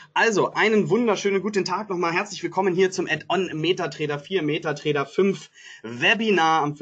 Also, einen wunderschönen guten Tag nochmal. Herzlich willkommen hier zum Add-on MetaTrader 4, MetaTrader 5 Webinar am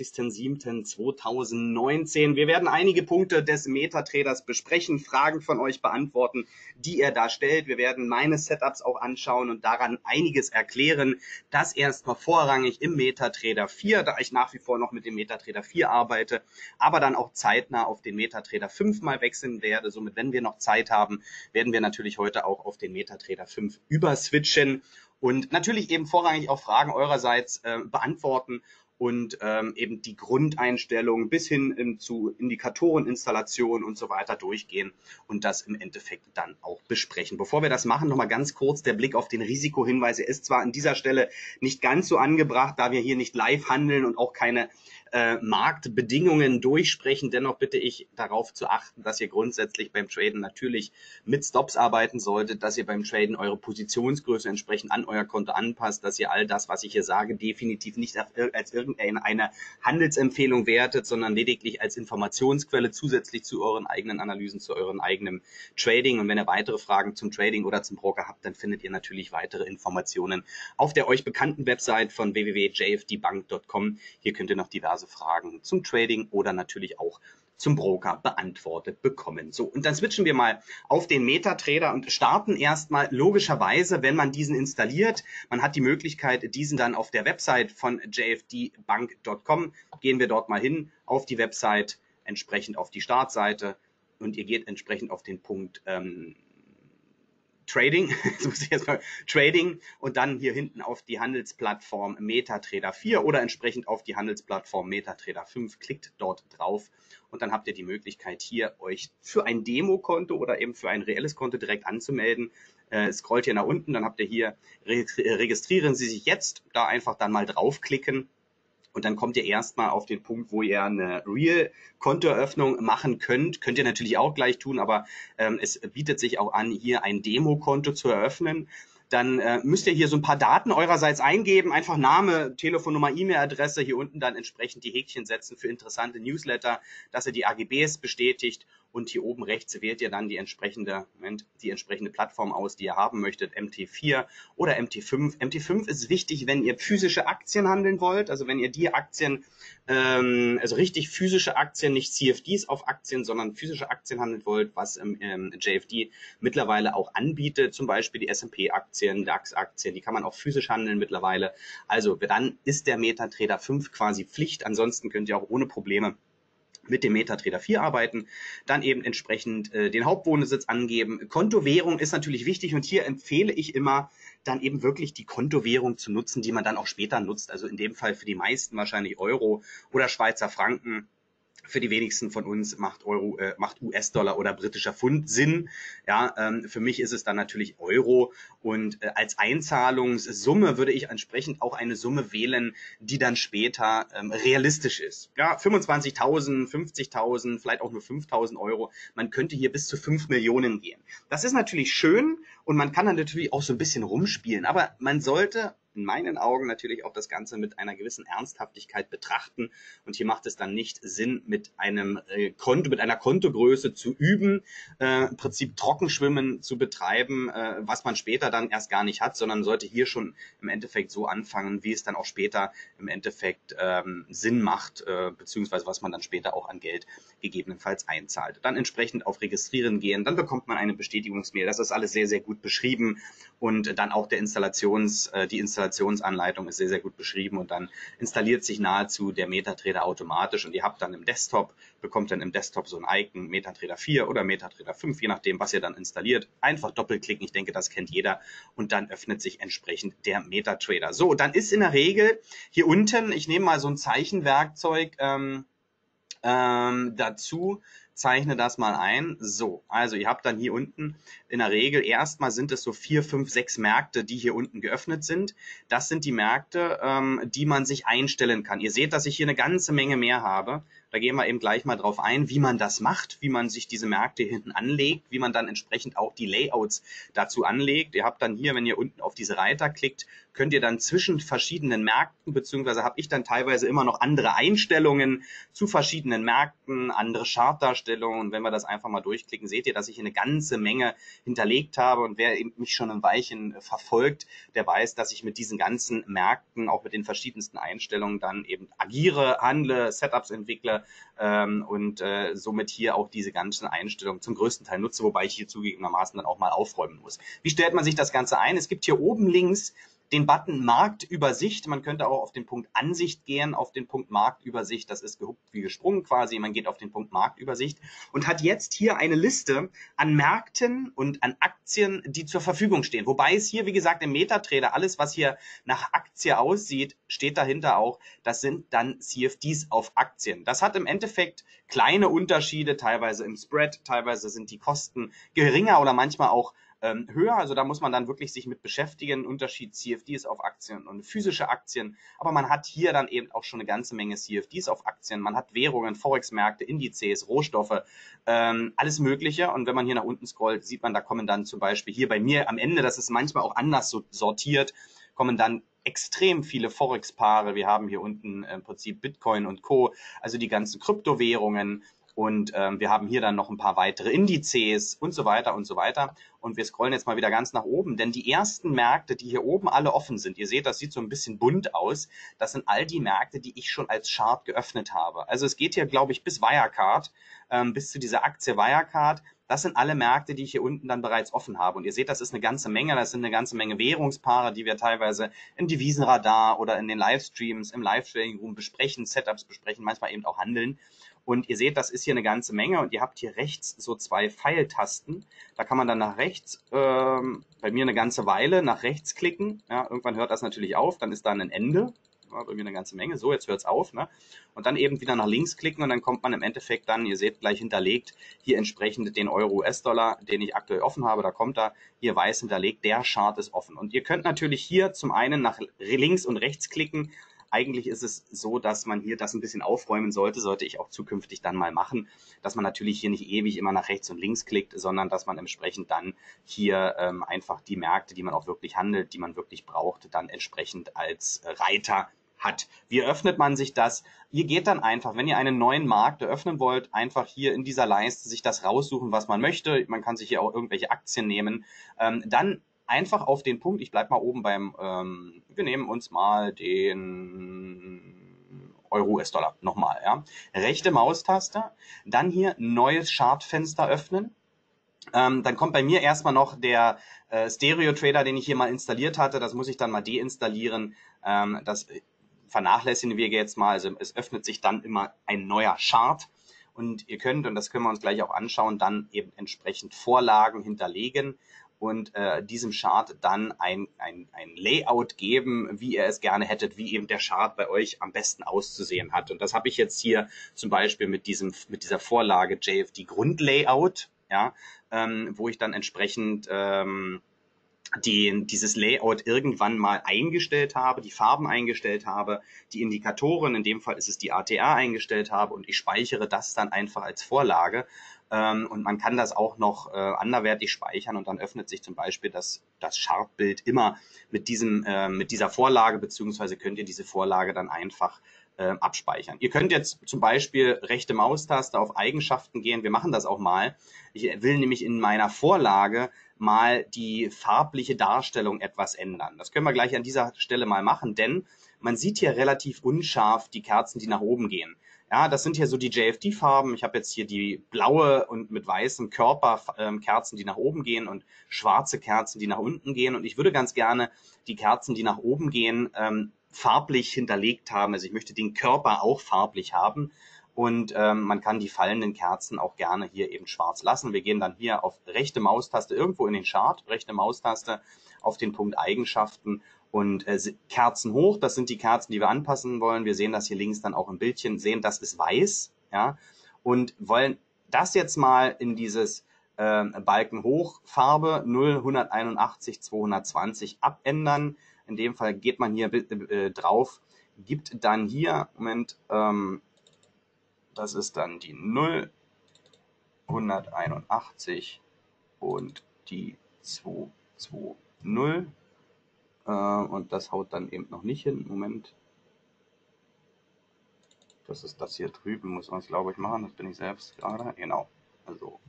25.07.2019. Wir werden einige Punkte des MetaTraders besprechen, Fragen von euch beantworten, die ihr da stellt. Wir werden meine Setups auch anschauen und daran einiges erklären. Das erstmal vorrangig im MetaTrader 4, da ich nach wie vor noch mit dem MetaTrader 4 arbeite, aber dann auch zeitnah auf den MetaTrader 5 mal wechseln werde. Somit, wenn wir noch Zeit haben, werden wir natürlich heute auch auf den MetaTrader 5 überswitchen und natürlich eben vorrangig auch Fragen eurerseits beantworten und eben die Grundeinstellungen bis hin zu Indikatoren, Installation und so weiter durchgehen und das im Endeffekt dann auch besprechen. Bevor wir das machen, nochmal ganz kurz der Blick auf den Risikohinweis. Er ist zwar an dieser Stelle nicht ganz so angebracht, da wir hier nicht live handeln und auch keine Marktbedingungen durchsprechen. Dennoch bitte ich darauf zu achten, dass ihr grundsätzlich beim Traden natürlich mit Stops arbeiten solltet, dass ihr beim Traden eure Positionsgröße entsprechend an euer Konto anpasst, dass ihr all das, was ich hier sage, definitiv nicht als irgendeine Handelsempfehlung wertet, sondern lediglich als Informationsquelle zusätzlich zu euren eigenen Analysen, zu eurem eigenen Trading. Und wenn ihr weitere Fragen zum Trading oder zum Broker habt, dann findet ihr natürlich weitere Informationen auf der euch bekannten Website von www.jfdbank.com. Hier könnt ihr noch diverse Fragen zum Trading oder natürlich auch zum Broker beantwortet bekommen. So, und dann switchen wir mal auf den MetaTrader und starten erstmal logischerweise, wenn man diesen installiert. Man hat die Möglichkeit, diesen dann auf der Website von jfdbank.com. Gehen wir dort mal hin auf die Website, entsprechend auf die Startseite und ihr geht entsprechend auf den Punkt Trading, jetzt muss ich erstmal Trading und dann hier hinten auf die Handelsplattform MetaTrader 4 oder entsprechend auf die Handelsplattform MetaTrader 5. Klickt dort drauf und dann habt ihr die Möglichkeit, hier euch für ein Demokonto oder eben für ein reelles Konto direkt anzumelden. Scrollt hier nach unten, dann habt ihr hier, registrieren Sie sich jetzt, da einfach dann mal draufklicken. Und dann kommt ihr erstmal auf den Punkt, wo ihr eine Real-Kontoeröffnung machen könnt. Könnt ihr natürlich auch gleich tun, aber es bietet sich auch an, hier ein Demokonto zu eröffnen. Dann müsst ihr hier so ein paar Daten eurerseits eingeben, einfach Name, Telefonnummer, E-Mail-Adresse, hier unten dann entsprechend die Häkchen setzen für interessante Newsletter, dass ihr die AGBs bestätigt und hier oben rechts wählt ihr dann die entsprechende Plattform aus, die ihr haben möchtet, MT4 oder MT5. MT5 ist wichtig, wenn ihr physische Aktien handeln wollt, also wenn ihr die Aktien, also richtig physische Aktien, nicht CFDs auf Aktien, sondern physische Aktien handeln wollt, was JFD mittlerweile auch anbietet, zum Beispiel die S&P-Aktien, DAX-Aktien, die kann man auch physisch handeln mittlerweile. Also dann ist der MetaTrader 5 quasi Pflicht, ansonsten könnt ihr auch ohne Probleme mit dem MetaTrader 4 arbeiten, dann eben entsprechend den Hauptwohnsitz angeben. Kontowährung ist natürlich wichtig und hier empfehle ich immer, dann eben wirklich die Kontowährung zu nutzen, die man dann auch später nutzt. Also in dem Fall für die meisten wahrscheinlich Euro oder Schweizer Franken. Für die wenigsten von uns macht US-Dollar oder britischer Pfund Sinn. Ja, für mich ist es dann natürlich Euro und als Einzahlungssumme würde ich entsprechend auch eine Summe wählen, die dann später realistisch ist. Ja, 25.000, 50.000, vielleicht auch nur 5.000 Euro. Man könnte hier bis zu 5 Millionen gehen. Das ist natürlich schön und man kann dann natürlich auch so ein bisschen rumspielen, aber man sollte in meinen Augen natürlich auch das Ganze mit einer gewissen Ernsthaftigkeit betrachten. Und hier macht es dann nicht Sinn, mit einem Konto, mit einer Kontogröße zu üben, im Prinzip Trockenschwimmen zu betreiben, was man später dann erst gar nicht hat, sondern sollte hier schon im Endeffekt so anfangen, wie es dann auch später im Endeffekt Sinn macht, beziehungsweise was man dann später auch an Geld gegebenenfalls einzahlt. Dann entsprechend auf Registrieren gehen, dann bekommt man eine Bestätigungsmail. Das ist alles sehr, sehr gut beschrieben und dann auch die Installationsanleitung ist sehr, sehr gut beschrieben und dann installiert sich nahezu der MetaTrader automatisch und ihr habt dann bekommt dann im Desktop so ein Icon, MetaTrader 4 oder MetaTrader 5, je nachdem, was ihr dann installiert. Einfach doppelklicken, ich denke, das kennt jeder und dann öffnet sich entsprechend der MetaTrader. So, dann ist in der Regel hier unten, ich nehme mal so ein Zeichenwerkzeug dazu, zeichne das mal ein. So, also ihr habt dann hier unten in der Regel erstmal sind es so 4, 5, 6 Märkte, die hier unten geöffnet sind. Das sind die Märkte, die man sich einstellen kann. Ihr seht, dass ich hier eine ganze Menge mehr habe. Da gehen wir eben gleich mal drauf ein, wie man das macht, wie man sich diese Märkte hinten anlegt, wie man dann entsprechend auch die Layouts dazu anlegt. Ihr habt dann hier, wenn ihr unten auf diese Reiter klickt, könnt ihr dann zwischen verschiedenen Märkten, beziehungsweise habe ich dann teilweise immer noch andere Einstellungen zu verschiedenen Märkten, andere Chartdarstellungen, Einstellungen. Und wenn wir das einfach mal durchklicken, seht ihr, dass ich hier eine ganze Menge hinterlegt habe. Und wer eben mich schon ein Weilchen verfolgt, der weiß, dass ich mit diesen ganzen Märkten, auch mit den verschiedensten Einstellungen dann eben agiere, handle, Setups entwickle und somit hier auch diese ganzen Einstellungen zum größten Teil nutze, wobei ich hier zugegebenermaßen dann auch mal aufräumen muss. Wie stellt man sich das Ganze ein? Es gibt hier oben links den Button Marktübersicht. Man könnte auch auf den Punkt Ansicht gehen, auf den Punkt Marktübersicht. Das ist gehupft wie gesprungen quasi. Man geht auf den Punkt Marktübersicht und hat jetzt hier eine Liste an Märkten und an Aktien, die zur Verfügung stehen. Wobei es hier, wie gesagt, im MetaTrader alles, was hier nach Aktie aussieht, steht dahinter auch, das sind dann CFDs auf Aktien. Das hat im Endeffekt kleine Unterschiede, teilweise im Spread, teilweise sind die Kosten geringer oder manchmal auch höher. Also da muss man dann wirklich sich mit beschäftigen. Unterschied CFDs auf Aktien und physische Aktien. Aber man hat hier dann eben auch schon eine ganze Menge CFDs auf Aktien. Man hat Währungen, Forex-Märkte, Indizes, Rohstoffe, alles Mögliche. Und wenn man hier nach unten scrollt, sieht man, da kommen dann zum Beispiel hier bei mir am Ende, das ist manchmal auch anders so sortiert, kommen dann extrem viele Forex-Paare. Wir haben hier unten im Prinzip Bitcoin und Co., also die ganzen Kryptowährungen. Und wir haben hier dann noch ein paar weitere Indizes und so weiter und so weiter. Und wir scrollen jetzt mal wieder ganz nach oben, denn die ersten Märkte, die hier oben alle offen sind, ihr seht, das sieht so ein bisschen bunt aus, das sind all die Märkte, die ich schon als Chart geöffnet habe. Also es geht hier, glaube ich, bis Wirecard, bis zu dieser Aktie Wirecard. Das sind alle Märkte, die ich hier unten dann bereits offen habe. Und ihr seht, das ist eine ganze Menge. Das sind eine ganze Menge Währungspaare, die wir teilweise im Devisenradar oder in den Livestreams, im Live-Trading-Room besprechen, Setups besprechen, manchmal eben auch handeln. Und ihr seht, das ist hier eine ganze Menge und ihr habt hier rechts so zwei Pfeiltasten. Da kann man dann nach rechts, bei mir eine ganze Weile, nach rechts klicken. Ja, irgendwann hört das natürlich auf, dann ist da ein Ende. Ja, bei mir eine ganze Menge. So, jetzt hört es auf. Ne? Und dann eben wieder nach links klicken und dann kommt man im Endeffekt dann, ihr seht gleich hinterlegt, hier entsprechend den Euro-US-Dollar, den ich aktuell offen habe. Da kommt da hier weiß hinterlegt, der Chart ist offen. Und ihr könnt natürlich hier zum einen nach links und rechts klicken. Eigentlich ist es so, dass man hier das ein bisschen aufräumen sollte ich auch zukünftig dann mal machen, dass man natürlich hier nicht ewig immer nach rechts und links klickt, sondern dass man entsprechend dann hier einfach die Märkte, die man auch wirklich handelt, die man wirklich braucht, dann entsprechend als Reiter hat. Wie öffnet man sich das? Ihr geht dann einfach, wenn ihr einen neuen Markt eröffnen wollt, einfach hier in dieser Leiste sich das raussuchen, was man möchte. Man kann sich hier auch irgendwelche Aktien nehmen. Dann einfach auf den Punkt, ich bleibe mal oben beim, wir nehmen uns mal den Euro-US-Dollar nochmal, ja. Rechte Maustaste, dann hier neues Chartfenster öffnen. Dann kommt bei mir erstmal noch der Stereo-Trader, den ich hier mal installiert hatte. Das muss ich dann mal deinstallieren. Das vernachlässigen wir jetzt mal. Also es öffnet sich dann immer ein neuer Chart. Und ihr könnt, und das können wir uns gleich auch anschauen, dann eben entsprechend Vorlagen hinterlegen und diesem Chart dann ein Layout geben, wie ihr es gerne hättet, wie eben der Chart bei euch am besten auszusehen hat. Und das habe ich jetzt hier zum Beispiel mit dieser Vorlage JFD Grundlayout, ja, wo ich dann entsprechend dieses Layout irgendwann mal eingestellt habe, die Farben eingestellt habe, die Indikatoren, in dem Fall ist es die ATR eingestellt habe und ich speichere das dann einfach als Vorlage. Und man kann das auch noch anderweitig speichern und dann öffnet sich zum Beispiel das Chartbild immer mit dieser Vorlage, beziehungsweise könnt ihr diese Vorlage dann einfach abspeichern. Ihr könnt jetzt zum Beispiel rechte Maustaste auf Eigenschaften gehen. Wir machen das auch mal. Ich will nämlich in meiner Vorlage mal die farbliche Darstellung etwas ändern. Das können wir gleich an dieser Stelle mal machen, denn man sieht hier relativ unscharf die Kerzen, die nach oben gehen. Ja, das sind hier so die JFD-Farben. Ich habe jetzt hier die blaue und mit weißem Körper Kerzen, die nach oben gehen und schwarze Kerzen, die nach unten gehen. Und ich würde ganz gerne die Kerzen, die nach oben gehen, farblich hinterlegt haben. Also ich möchte den Körper auch farblich haben. Und man kann die fallenden Kerzen auch gerne hier eben schwarz lassen. Wir gehen dann hier auf rechte Maustaste irgendwo in den Chart, rechte Maustaste auf den Punkt Eigenschaften und Kerzen hoch. Das sind die Kerzen, die wir anpassen wollen. Wir sehen das hier links dann auch im Bildchen, sehen, das ist weiß, ja, und wollen das jetzt mal in dieses Balken hoch Farbe 0, 181, 220 abändern. In dem Fall geht man hier drauf, gibt dann hier, Moment, das ist dann die 0, 181 und die 220. Und das haut dann eben noch nicht hin. Moment. Das ist das hier drüben, muss man es, glaube ich, machen. Das bin ich selbst gerade. Genau. Also.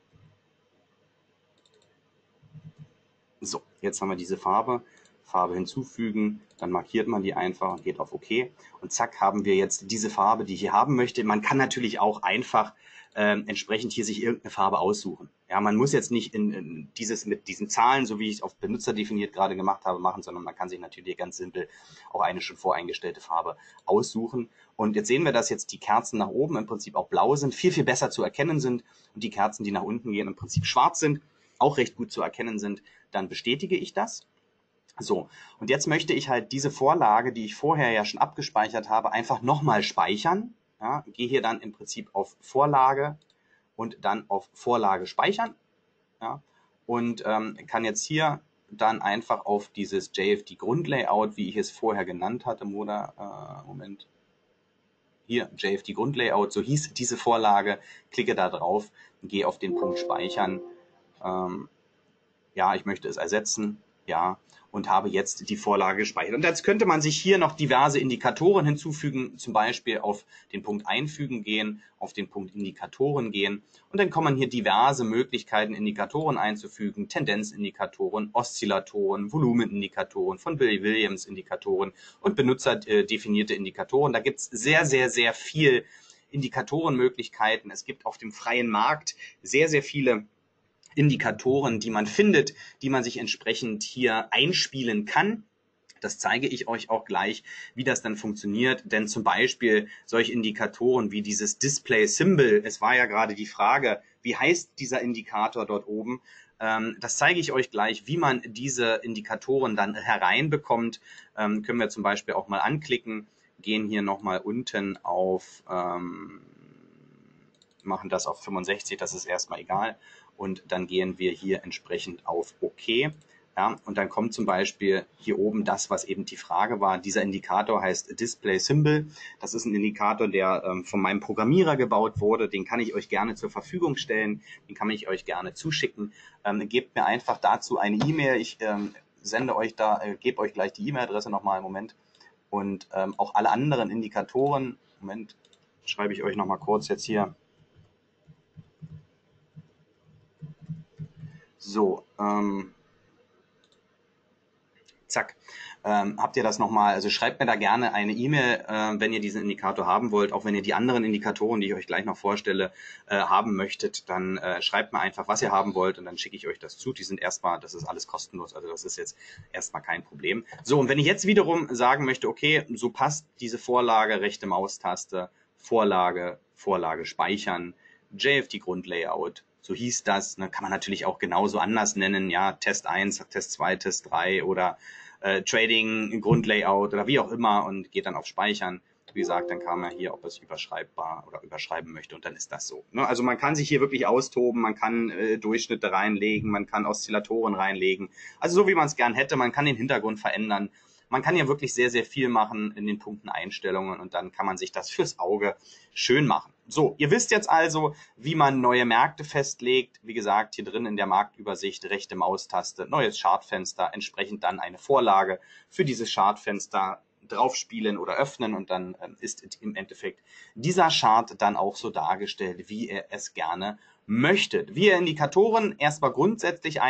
So, jetzt haben wir diese Farbe. Farbe hinzufügen, dann markiert man die einfach und geht auf OK. Und zack, haben wir jetzt diese Farbe, die ich hier haben möchte. Man kann natürlich auch einfach entsprechend hier sich irgendeine Farbe aussuchen. Ja, man muss jetzt nicht dieses mit diesen Zahlen, so wie ich es auf Benutzer definiert gerade gemacht habe, machen, sondern man kann sich natürlich ganz simpel auch eine schon voreingestellte Farbe aussuchen. Und jetzt sehen wir, dass jetzt die Kerzen nach oben im Prinzip auch blau sind, viel, viel besser zu erkennen sind und die Kerzen, die nach unten gehen, im Prinzip schwarz sind, auch recht gut zu erkennen sind. Dann bestätige ich das. So, und jetzt möchte ich halt diese Vorlage, die ich vorher ja schon abgespeichert habe, einfach nochmal speichern. Ja, gehe hier dann im Prinzip auf Vorlage und dann auf Vorlage speichern. Ja, und kann jetzt hier dann einfach auf dieses JFD Grundlayout, wie ich es vorher genannt hatte, Moment. Hier, JFD Grundlayout, so hieß diese Vorlage, klicke da drauf, gehe auf den Punkt Speichern. Ja, ich möchte es ersetzen, ja, und habe jetzt die Vorlage gespeichert. Und jetzt könnte man sich hier noch diverse Indikatoren hinzufügen, zum Beispiel auf den Punkt Einfügen gehen, auf den Punkt Indikatoren gehen. Und dann kommen hier diverse Möglichkeiten, Indikatoren einzufügen, Tendenzindikatoren, Oszillatoren, Volumenindikatoren, von Bill Williams Indikatoren und benutzerdefinierte Indikatoren. Da gibt es sehr, sehr, sehr viel Indikatorenmöglichkeiten. Es gibt auf dem freien Markt sehr, sehr viele Indikatoren, die man findet, die man sich entsprechend hier einspielen kann. Das zeige ich euch auch gleich, wie das dann funktioniert. Denn zum Beispiel solche Indikatoren wie dieses Display Symbol, es war ja gerade die Frage, wie heißt dieser Indikator dort oben? Das zeige ich euch gleich, wie man diese Indikatoren dann hereinbekommt. Können wir zum Beispiel auch mal anklicken, gehen hier nochmal unten auf, machen das auf 65, das ist erstmal egal. Und dann gehen wir hier entsprechend auf OK. Ja, und dann kommt zum Beispiel hier oben das, was eben die Frage war. Dieser Indikator heißt Display Symbol. Das ist ein Indikator, der von meinem Programmierer gebaut wurde. Den kann ich euch gerne zur Verfügung stellen. Den kann ich euch gerne zuschicken. Gebt mir einfach dazu eine E-Mail. Ich sende euch da, gebe euch gleich die E-Mail-Adresse nochmal im Moment. Und auch alle anderen Indikatoren, Moment, schreibe ich euch nochmal kurz jetzt hier. So, zack. Habt ihr das nochmal, also schreibt mir da gerne eine E-Mail, wenn ihr diesen Indikator haben wollt, auch wenn ihr die anderen Indikatoren, die ich euch gleich noch vorstelle, haben möchtet, dann schreibt mir einfach, was ihr haben wollt und dann schicke ich euch das zu. Die sind erstmal, das ist alles kostenlos, also das ist jetzt erstmal kein Problem. So, und wenn ich jetzt wiederum sagen möchte, okay, so passt diese Vorlage, rechte Maustaste, Vorlage, Vorlage speichern, JFD Grundlayout, so hieß das, ne, kann man natürlich auch genauso anders nennen, ja, Test 1, Test 2, Test 3 oder Trading, Grundlayout oder wie auch immer und geht dann auf Speichern. Wie gesagt, dann kann man hier, ob es überschreibbar oder überschreiben möchte und dann ist das so. Ne? Also man kann sich hier wirklich austoben, man kann Durchschnitte reinlegen, man kann Oszillatoren reinlegen. Also so wie man es gern hätte, man kann den Hintergrund verändern. Man kann ja wirklich sehr, sehr viel machen in den Punkten Einstellungen und dann kann man sich das fürs Auge schön machen. So, ihr wisst jetzt also, wie man neue Märkte festlegt. Wie gesagt, hier drin in der Marktübersicht, rechte Maustaste, neues Chartfenster, entsprechend dann eine Vorlage für dieses Chartfenster draufspielen oder öffnen und dann ist im Endeffekt dieser Chart dann auch so dargestellt, wie ihr es gerne möchtet. Wie ihr Indikatoren erstmal grundsätzlich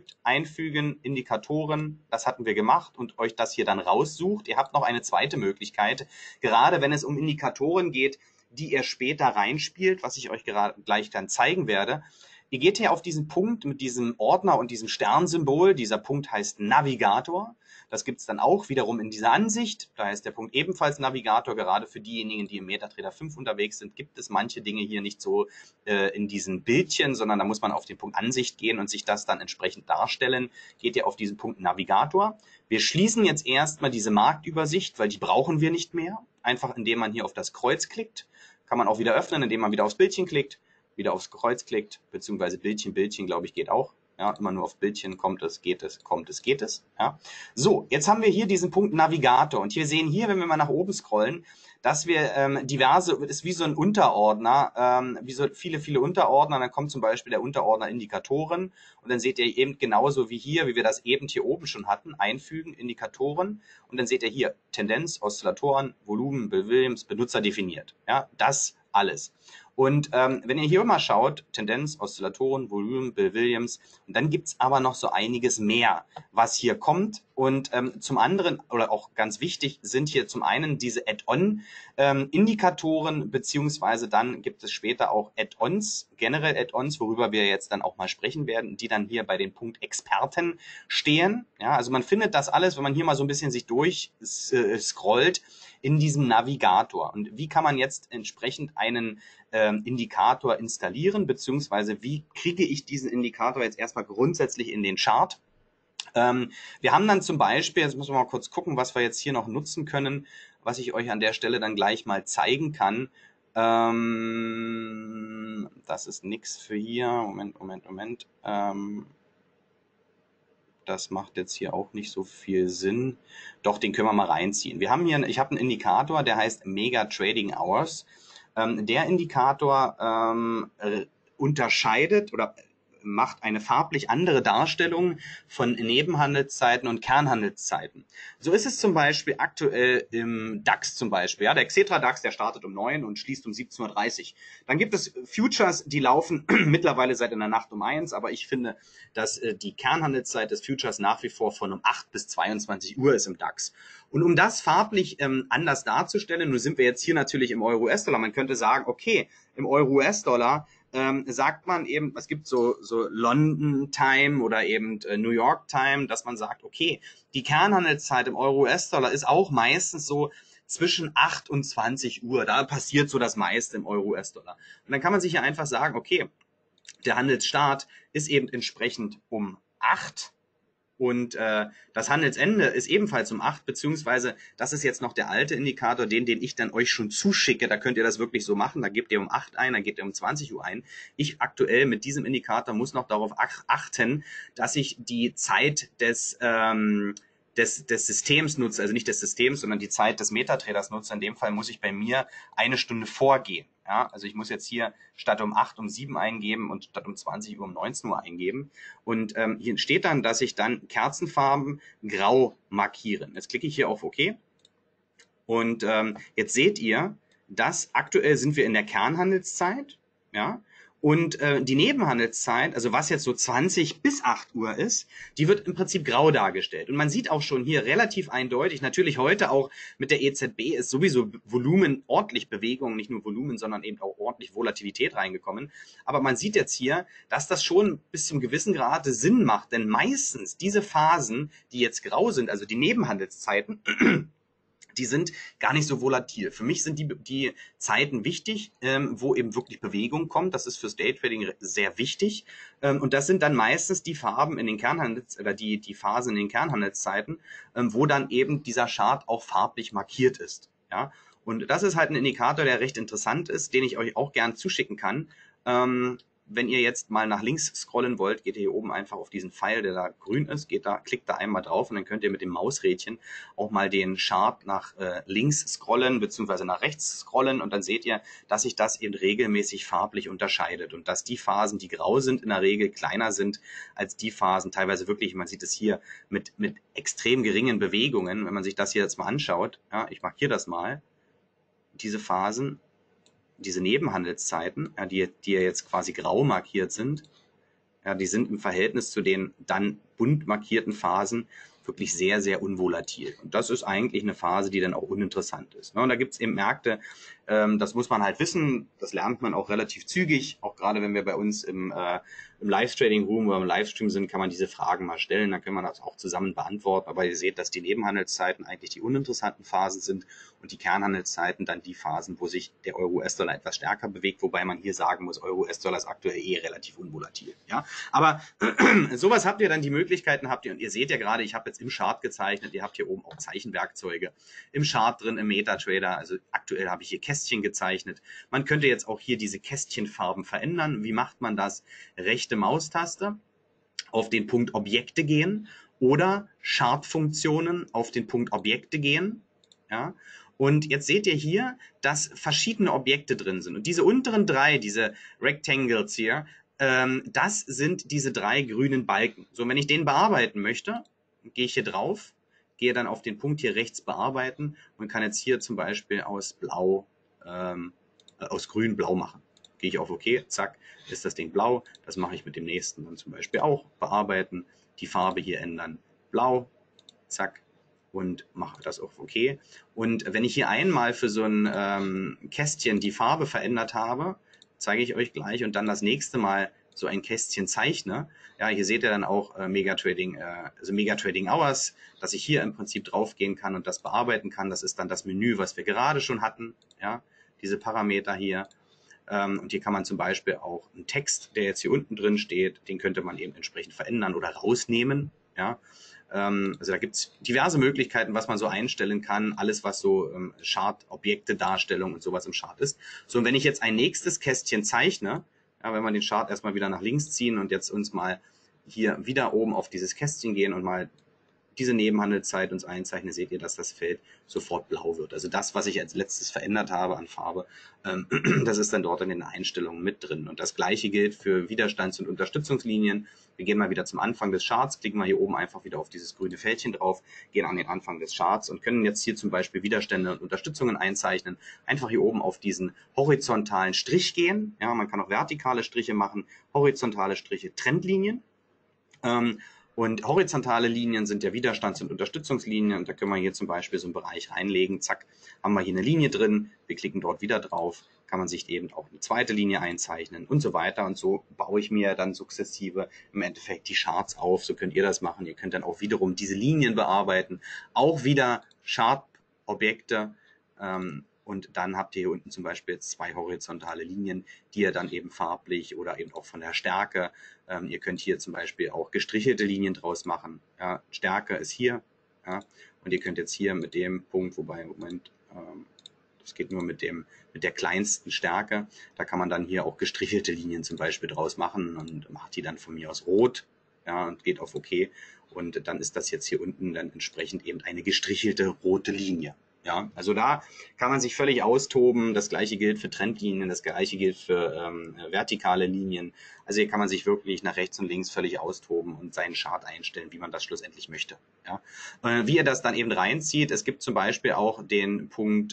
einfügen Indikatoren, das hatten wir gemacht und euch das hier dann raussucht. Ihr habt noch eine zweite Möglichkeit, gerade wenn es um Indikatoren geht, die ihr später reinspielt, was ich euch gleich dann zeigen werde. Ihr geht hier auf diesen Punkt mit diesem Ordner und diesem Sternsymbol. Dieser Punkt heißt Navigator. Das gibt es dann auch wiederum in dieser Ansicht. Da ist der Punkt ebenfalls Navigator. Gerade für diejenigen, die im MetaTrader 5 unterwegs sind, gibt es manche Dinge hier nicht so in diesen Bildchen, sondern da muss man auf den Punkt Ansicht gehen und sich das dann entsprechend darstellen. Geht ihr auf diesen Punkt Navigator. Wir schließen jetzt erstmal diese Marktübersicht, weil die brauchen wir nicht mehr. Einfach indem man hier auf das Kreuz klickt. Kann man auch wieder öffnen, indem man wieder aufs Bildchen klickt, wieder aufs Kreuz klickt, beziehungsweise Bildchen, glaube ich, geht auch. Ja, immer nur auf Bildchen kommt es, geht es, kommt es, geht es. Ja. So, jetzt haben wir hier diesen Punkt Navigator und wir sehen hier, wenn wir mal nach oben scrollen, dass wir diverse, ist wie so ein Unterordner, wie so viele Unterordner. Dann kommt zum Beispiel der Unterordner Indikatoren und dann seht ihr eben genauso wie hier, wie wir das eben hier oben schon hatten, einfügen, Indikatoren und dann seht ihr hier Tendenz, Oszillatoren, Volumen, Bill Williams, Benutzer definiert. Ja, das alles. Und wenn ihr hier mal schaut, Tendenz, Oszillatoren, Volumen, Bill Williams, und dann gibt's aber noch so einiges mehr, was hier kommt. Und zum anderen, oder auch ganz wichtig, sind hier zum einen diese Add-on-Indikatoren, beziehungsweise dann gibt es später auch Add-ons, generell Add-ons, worüber wir jetzt dann auch mal sprechen werden, die dann hier bei dem Punkt Experten stehen. Ja, also man findet das alles, wenn man hier mal so ein bisschen sich durchscrollt, in diesem Navigator. Und wie kann man jetzt entsprechend einen Indikator installieren, beziehungsweise wie kriege ich diesen Indikator jetzt erstmal grundsätzlich in den Chart? Wir haben dann zum Beispiel, jetzt müssen wir mal kurz gucken, was wir jetzt hier noch nutzen können, was ich euch an der Stelle dann gleich mal zeigen kann. Das ist nichts für hier. Moment. Das macht jetzt hier auch nicht so viel Sinn. Doch, den können wir mal reinziehen. Wir haben hier, ich habe einen Indikator, der heißt Mega Trading Hours. Der Indikator unterscheidet oder macht eine farblich andere Darstellung von Nebenhandelszeiten und Kernhandelszeiten. So ist es zum Beispiel aktuell im DAX zum Beispiel. Ja, der Xetra DAX, der startet um 9 und schließt um 17:30 Uhr. Dann gibt es Futures, die laufen mittlerweile seit in der Nacht um 1, aber ich finde, dass die Kernhandelszeit des Futures nach wie vor von um 8 bis 22 Uhr ist im DAX. Und um das farblich anders darzustellen, nun sind wir jetzt hier natürlich im Euro-US-Dollar, man könnte sagen, okay, im Euro-US-Dollar sagt man eben, es gibt so London Time oder eben New York Time, dass man sagt, okay, die Kernhandelszeit im Euro-US-Dollar ist auch meistens so zwischen 8 und 20 Uhr. Da passiert so das meiste im Euro-US-Dollar. Und dann kann man sich ja einfach sagen, okay, der Handelsstart ist eben entsprechend um 8 und das Handelsende ist ebenfalls um 8, beziehungsweise das ist jetzt noch der alte Indikator, den ich dann euch schon zuschicke. Da könnt ihr das wirklich so machen. Da gebt ihr um 8 ein, dann gebt ihr um 20 Uhr ein. Ich aktuell mit diesem Indikator muss noch darauf achten, dass ich die Zeit des Systems nutze, also nicht des Systems, sondern die Zeit des Metatraders nutze. In dem Fall muss ich bei mir eine Stunde vorgehen. Ja, also ich muss jetzt hier statt um 8 um 7 eingeben und statt um 20 Uhr um 19 Uhr eingeben. Und hier steht dann, dass ich dann Kerzenfarben grau markieren. Jetzt klicke ich hier auf OK. Und jetzt seht ihr, dass aktuell sind wir in der Kernhandelszeit. Ja, und die Nebenhandelszeit, also was jetzt so 20 bis 8 Uhr ist, die wird im Prinzip grau dargestellt. Und man sieht auch schon hier relativ eindeutig, natürlich heute auch mit der EZB ist sowieso Volumen, ordentlich Bewegung, nicht nur Volumen, sondern eben auch ordentlich Volatilität reingekommen. Aber man sieht jetzt hier, dass das schon bis zum gewissen Grade Sinn macht, denn meistens diese Phasen, die jetzt grau sind, also die Nebenhandelszeiten, die sind gar nicht so volatil. Für mich sind die Zeiten wichtig, wo eben wirklich Bewegung kommt. Das ist fürs Daytrading sehr wichtig. Und das sind dann meistens die Farben in den oder die Phasen in den Kernhandelszeiten, wo dann eben dieser Chart auch farblich markiert ist. Ja? Und das ist halt ein Indikator, der recht interessant ist, den ich euch auch gern zuschicken kann. Wenn ihr jetzt mal nach links scrollen wollt, geht ihr hier oben einfach auf diesen Pfeil, der da grün ist, klickt da einmal drauf und dann könnt ihr mit dem Mausrädchen auch mal den Chart nach links scrollen bzw. nach rechts scrollen und dann seht ihr, dass sich das eben regelmäßig farblich unterscheidet und dass die Phasen, die grau sind, in der Regel kleiner sind als die Phasen, teilweise wirklich, man sieht es hier mit extrem geringen Bewegungen, wenn man sich das hier jetzt mal anschaut, ja, ich markiere das mal, diese Phasen, diese Nebenhandelszeiten, ja, die ja jetzt quasi grau markiert sind, ja, die sind im Verhältnis zu den dann bunt markierten Phasen wirklich sehr, sehr unvolatil. Und das ist eigentlich eine Phase, die dann auch uninteressant ist. Und da gibt es eben Märkte, das muss man halt wissen, das lernt man auch relativ zügig, auch gerade wenn wir bei uns im Live-Trading-Room oder im Livestream sind, kann man diese Fragen mal stellen, dann können wir das auch zusammen beantworten, aber ihr seht, dass die Nebenhandelszeiten eigentlich die uninteressanten Phasen sind und die Kernhandelszeiten dann die Phasen, wo sich der Euro-US-Dollar etwas stärker bewegt, wobei man hier sagen muss, Euro-US-Dollar ist aktuell relativ unvolatil. Ja? Aber sowas habt ihr dann, die Möglichkeiten habt ihr, und ihr seht ja gerade, ich habe jetzt im Chart gezeichnet, ihr habt hier oben auch Zeichenwerkzeuge im Chart drin, im MetaTrader, also aktuell habe ich hier Kästchen gezeichnet. Man könnte jetzt auch hier diese Kästchenfarben verändern. Wie macht man das? Rechte Maustaste, auf den Punkt Objekte gehen oder Chart-Funktionen auf den Punkt Objekte gehen. Ja? Und jetzt seht ihr hier, dass verschiedene Objekte drin sind. Und diese unteren drei, diese Rectangles hier, das sind diese drei grünen Balken. So, wenn ich den bearbeiten möchte, gehe ich hier drauf, gehe dann auf den Punkt hier rechts bearbeiten und kann jetzt hier zum Beispiel aus Blau, aus Grün Blau machen. Gehe ich auf OK, zack, ist das Ding blau. Das mache ich mit dem nächsten dann zum Beispiel auch. Bearbeiten, die Farbe hier ändern, blau, zack, und mache das auf OK. Und wenn ich hier einmal für so ein Kästchen die Farbe verändert habe, zeige ich euch gleich, und dann das nächste Mal so ein Kästchen zeichne, ja, hier seht ihr dann auch Megatrading, also Megatrading Hours, dass ich hier im Prinzip draufgehen kann und das bearbeiten kann. Das ist dann das Menü, was wir gerade schon hatten, ja, diese Parameter hier. Und hier kann man zum Beispiel auch einen Text, der jetzt hier unten drin steht, den könnte man eben entsprechend verändern oder rausnehmen. Ja? Also da gibt es diverse Möglichkeiten, was man so einstellen kann. Alles, was so Chart-Objekte, Darstellung und sowas im Chart ist. So, und wenn ich jetzt ein nächstes Kästchen zeichne, ja, wenn wir den Chart erstmal wieder nach links ziehen und jetzt uns mal hier wieder oben auf dieses Kästchen gehen und mal diese Nebenhandelszeit uns einzeichne, seht ihr, dass das Feld sofort blau wird. Also das, was ich als letztes verändert habe an Farbe, das ist dann dort in den Einstellungen mit drin. Und das gleiche gilt für Widerstands- und Unterstützungslinien. Wir gehen mal wieder zum Anfang des Charts, klicken wir hier oben einfach wieder auf dieses grüne Fältchen drauf, gehen an den Anfang des Charts und können jetzt hier zum Beispiel Widerstände und Unterstützungen einzeichnen. Einfach hier oben auf diesen horizontalen Strich gehen. Ja, man kann auch vertikale Striche machen, horizontale Striche, Trendlinien. Und horizontale Linien sind ja Widerstands- und Unterstützungslinien. Und da können wir hier zum Beispiel so einen Bereich reinlegen. Zack, haben wir hier eine Linie drin. Wir klicken dort wieder drauf. Kann man sich eben auch eine zweite Linie einzeichnen und so weiter. Und so baue ich mir dann sukzessive im Endeffekt die Charts auf. So könnt ihr das machen. Ihr könnt dann auch wiederum diese Linien bearbeiten. Auch wieder Chart-Objekte. Und dann habt ihr hier unten zum Beispiel jetzt zwei horizontale Linien, die ihr dann eben farblich oder eben auch von der Stärke, ihr könnt hier zum Beispiel auch gestrichelte Linien draus machen. Ja, Stärke ist hier, ja, und ihr könnt jetzt hier mit dem Punkt, wobei, Moment, das geht nur mit der kleinsten Stärke, da kann man dann hier auch gestrichelte Linien zum Beispiel draus machen und macht die dann von mir aus rot, ja, und geht auf OK. Und dann ist das jetzt hier unten dann entsprechend eben eine gestrichelte rote Linie. Ja, also da kann man sich völlig austoben. Das gleiche gilt für Trendlinien, das gleiche gilt für vertikale Linien. Also hier kann man sich wirklich nach rechts und links völlig austoben und seinen Chart einstellen, wie man das schlussendlich möchte. Ja. Wie ihr das dann eben reinzieht, es gibt zum Beispiel auch den Punkt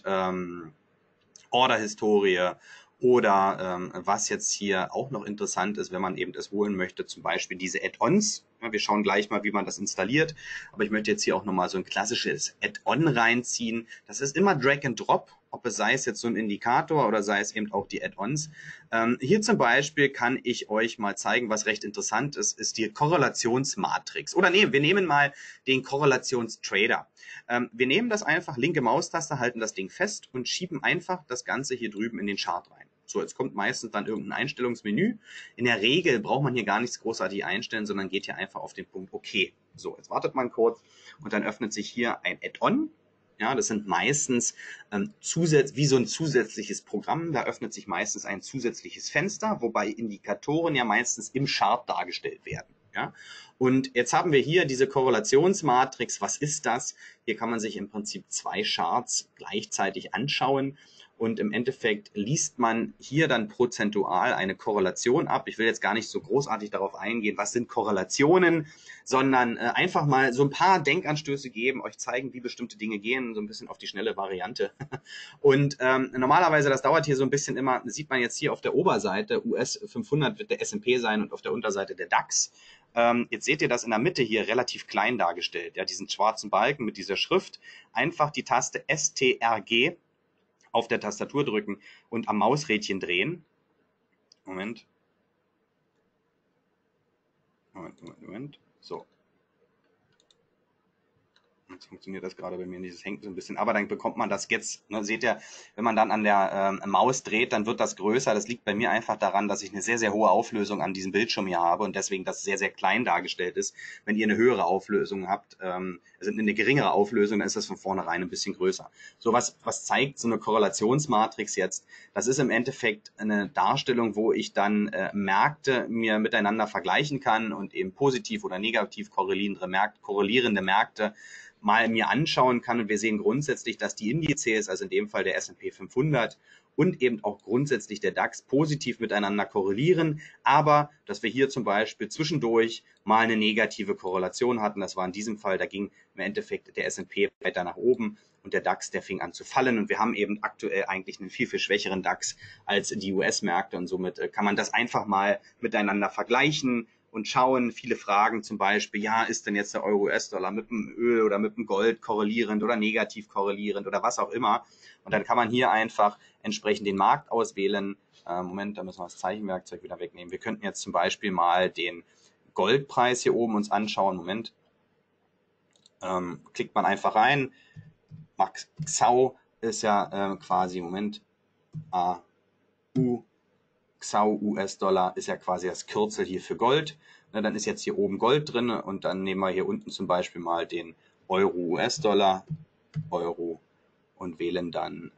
Order-Historie oder was jetzt hier auch noch interessant ist, wenn man eben das holen möchte, zum Beispiel diese Add-ons. Ja, wir schauen gleich mal, wie man das installiert, aber ich möchte jetzt hier auch nochmal so ein klassisches Add-on reinziehen. Das ist immer Drag and Drop, ob es sei es jetzt so ein Indikator oder sei es eben auch die Add-ons. Hier zum Beispiel kann ich euch mal zeigen, was recht interessant ist, ist die Korrelationsmatrix. Oder nee, wir nehmen mal den Korrelationstrader. Wir nehmen das einfach, linke Maustaste, halten das Ding fest und schieben einfach das Ganze hier drüben in den Chart rein. So, jetzt kommt meistens dann irgendein Einstellungsmenü. In der Regel braucht man hier gar nichts großartig einstellen, sondern geht hier einfach auf den Punkt OK. So, jetzt wartet man kurz und dann öffnet sich hier ein Add-on. Ja, das sind meistens wie so ein zusätzliches Programm. Da öffnet sich meistens ein zusätzliches Fenster, wobei Indikatoren ja meistens im Chart dargestellt werden. Ja? Und jetzt haben wir hier diese Korrelationsmatrix. Was ist das? Hier kann man sich im Prinzip zwei Charts gleichzeitig anschauen. Und im Endeffekt liest man hier dann prozentual eine Korrelation ab. Ich will jetzt gar nicht so großartig darauf eingehen, was sind Korrelationen, sondern einfach mal so ein paar Denkanstöße geben, euch zeigen, wie bestimmte Dinge gehen, so ein bisschen auf die schnelle Variante. Und normalerweise, das dauert hier so ein bisschen immer, sieht man jetzt hier auf der Oberseite, US 500 wird der S&P sein und auf der Unterseite der DAX. Jetzt seht ihr das in der Mitte hier relativ klein dargestellt, ja, diesen schwarzen Balken mit dieser Schrift. Einfach die Taste STRG auf der Tastatur drücken und am Mausrädchen drehen. Moment. So. Jetzt funktioniert das gerade bei mir nicht, es hängt so ein bisschen, aber dann bekommt man das jetzt, ne, seht ihr, wenn man dann an der Maus dreht, dann wird das größer. Das liegt bei mir einfach daran, dass ich eine sehr, sehr hohe Auflösung an diesem Bildschirm hier habe und deswegen das sehr, sehr klein dargestellt ist. Wenn ihr eine höhere Auflösung habt, also eine geringere Auflösung, dann ist das von vornherein ein bisschen größer. So, was zeigt so eine Korrelationsmatrix jetzt? Das ist im Endeffekt eine Darstellung, wo ich dann Märkte mir miteinander vergleichen kann und eben positiv oder negativ korrelierende Märkte mal mir anschauen kann. Und wir sehen grundsätzlich, dass die Indizes, also in dem Fall der S&P 500 und eben auch grundsätzlich der DAX, positiv miteinander korrelieren, aber dass wir hier zum Beispiel zwischendurch mal eine negative Korrelation hatten. Das war in diesem Fall, da ging im Endeffekt der S&P weiter nach oben und der DAX, der fing an zu fallen. Und wir haben eben aktuell eigentlich einen viel, viel schwächeren DAX als die US-Märkte. Und somit kann man das einfach mal miteinander vergleichen und schauen. Viele fragen zum Beispiel, ja, ist denn jetzt der Euro-US-Dollar mit dem Öl oder mit dem Gold korrelierend oder negativ korrelierend oder was auch immer. Und dann kann man hier einfach entsprechend den Markt auswählen. Moment, da müssen wir das Zeichenwerkzeug wieder wegnehmen. Wir könnten jetzt zum Beispiel mal den Goldpreis hier oben uns anschauen. Moment. Klickt man einfach rein. Max XAU ist ja quasi, Moment, AU, XAU US-Dollar ist ja quasi das Kürzel hier für Gold. Na, dann ist jetzt hier oben Gold drin und dann nehmen wir hier unten zum Beispiel mal den Euro US-Dollar, Euro und wählen dann,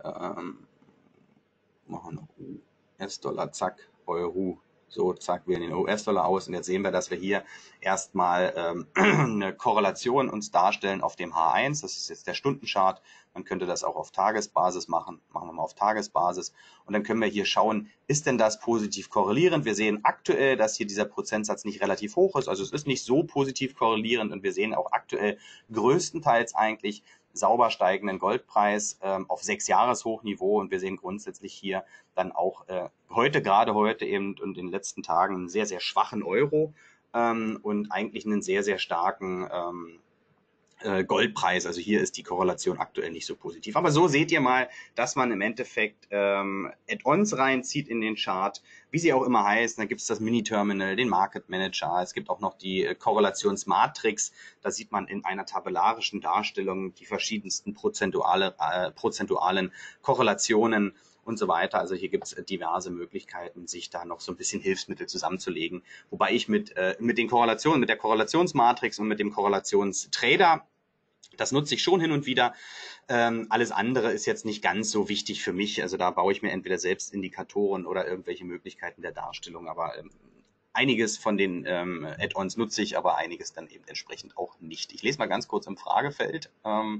machen US-Dollar, zack, Euro, so, zack, wählen den US-Dollar aus und jetzt sehen wir, dass wir hier erstmal eine Korrelation uns darstellen auf dem H1, das ist jetzt der Stundenchart, man könnte das auch auf Tagesbasis machen, machen wir mal auf Tagesbasis und dann können wir hier schauen, ist denn das positiv korrelierend? Wir sehen aktuell, dass hier dieser Prozentsatz nicht relativ hoch ist, also es ist nicht so positiv korrelierend und wir sehen auch aktuell größtenteils eigentlich sauber steigenden Goldpreis auf 6-Jahres-Hochniveau und wir sehen grundsätzlich hier dann auch gerade heute eben und in den letzten Tagen einen sehr, sehr schwachen Euro und eigentlich einen sehr, sehr starken Goldpreis. Also hier ist die Korrelation aktuell nicht so positiv. Aber so seht ihr mal, dass man im Endeffekt Add-ons reinzieht in den Chart, wie sie auch immer heißen. Da gibt es das Mini-Terminal, den Market Manager. Es gibt auch noch die Korrelationsmatrix. Da sieht man in einer tabellarischen Darstellung die verschiedensten prozentualen Korrelationen und so weiter. Also hier gibt es diverse Möglichkeiten, sich da noch so ein bisschen Hilfsmittel zusammenzulegen. Wobei ich mit den Korrelationen, mit der Korrelationsmatrix und mit dem Korrelationstrader, das nutze ich schon hin und wieder. Alles andere ist jetzt nicht ganz so wichtig für mich. Also da baue ich mir entweder selbst Indikatoren oder irgendwelche Möglichkeiten der Darstellung. Aber einiges von den Add-ons nutze ich, aber einiges dann eben entsprechend auch nicht. Ich lese mal ganz kurz im Fragefeld.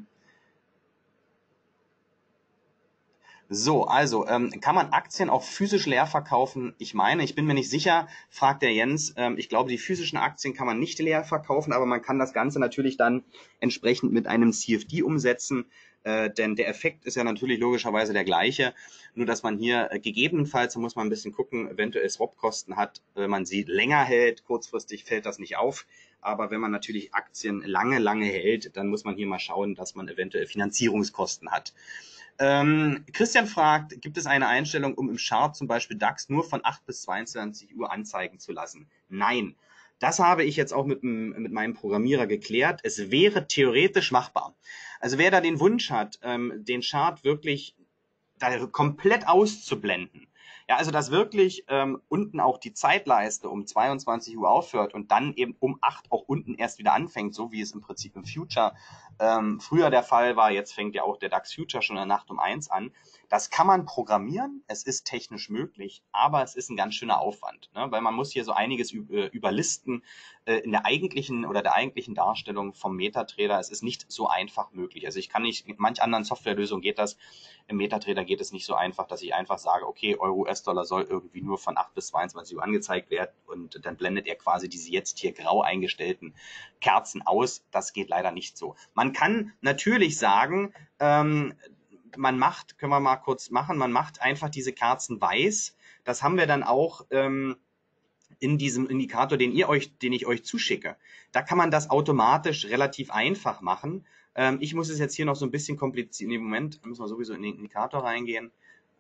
So, also kann man Aktien auch physisch leer verkaufen? Ich meine, ich bin mir nicht sicher, fragt der Jens. Ich glaube, die physischen Aktien kann man nicht leer verkaufen, aber man kann das Ganze natürlich dann entsprechend mit einem CFD umsetzen, denn der Effekt ist ja natürlich logischerweise der gleiche, nur dass man hier gegebenenfalls, da muss man ein bisschen gucken, eventuell Swap-Kosten hat, wenn man sie länger hält, kurzfristig fällt das nicht auf. Aber wenn man natürlich Aktien lange, lange hält, dann muss man hier mal schauen, dass man eventuell Finanzierungskosten hat. Christian fragt, gibt es eine Einstellung, um im Chart zum Beispiel DAX nur von 8 bis 22 Uhr anzeigen zu lassen? Nein. Das habe ich jetzt auch mit meinem Programmierer geklärt. Es wäre theoretisch machbar. Also wer da den Wunsch hat, den Chart wirklich da komplett auszublenden, ja, also dass wirklich unten auch die Zeitleiste um 22 Uhr aufhört und dann eben um 8 auch unten erst wieder anfängt, so wie es im Prinzip im Future früher der Fall war. Jetzt fängt ja auch der DAX Future schon in der Nacht um 1 an. Das kann man programmieren, es ist technisch möglich, aber es ist ein ganz schöner Aufwand, ne? Weil man muss hier so einiges überlisten in der eigentlichen Darstellung vom MetaTrader. Es ist nicht so einfach möglich. Also ich kann nicht, in manch anderen Softwarelösungen geht das, im MetaTrader geht es nicht so einfach, dass ich einfach sage, okay, Euro US-Dollar soll irgendwie nur von 8 bis 22 Uhr angezeigt werden und dann blendet er quasi diese jetzt hier grau eingestellten Kerzen aus. Das geht leider nicht so. Man kann natürlich sagen, man macht, können wir mal kurz machen, man macht einfach diese Kerzen weiß. Das haben wir dann auch in diesem Indikator, den ich euch zuschicke. Da kann man das automatisch relativ einfach machen. Ich muss es jetzt hier noch so ein bisschen kompliziert. Im Moment müssen wir sowieso in den Indikator reingehen.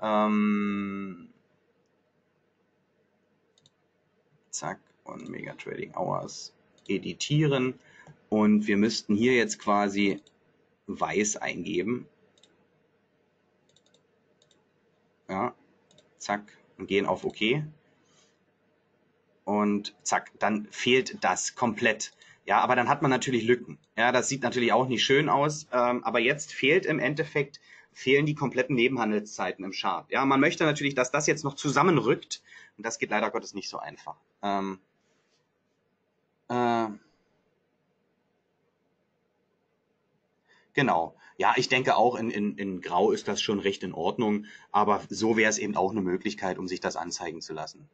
Zack, und Mega Trading Hours editieren. Und wir müssten hier jetzt quasi weiß eingeben. Ja, zack, und gehen auf OK. Und zack, dann fehlt das komplett. Ja, aber dann hat man natürlich Lücken. Ja, das sieht natürlich auch nicht schön aus. Aber jetzt fehlen die kompletten Nebenhandelszeiten im Chart. Ja, man möchte natürlich, dass das jetzt noch zusammenrückt. Und das geht leider Gottes nicht so einfach. Genau. Ja, ich denke auch in Grau ist das schon recht in Ordnung, aber so wäre es eben auch eine Möglichkeit, um sich das anzeigen zu lassen.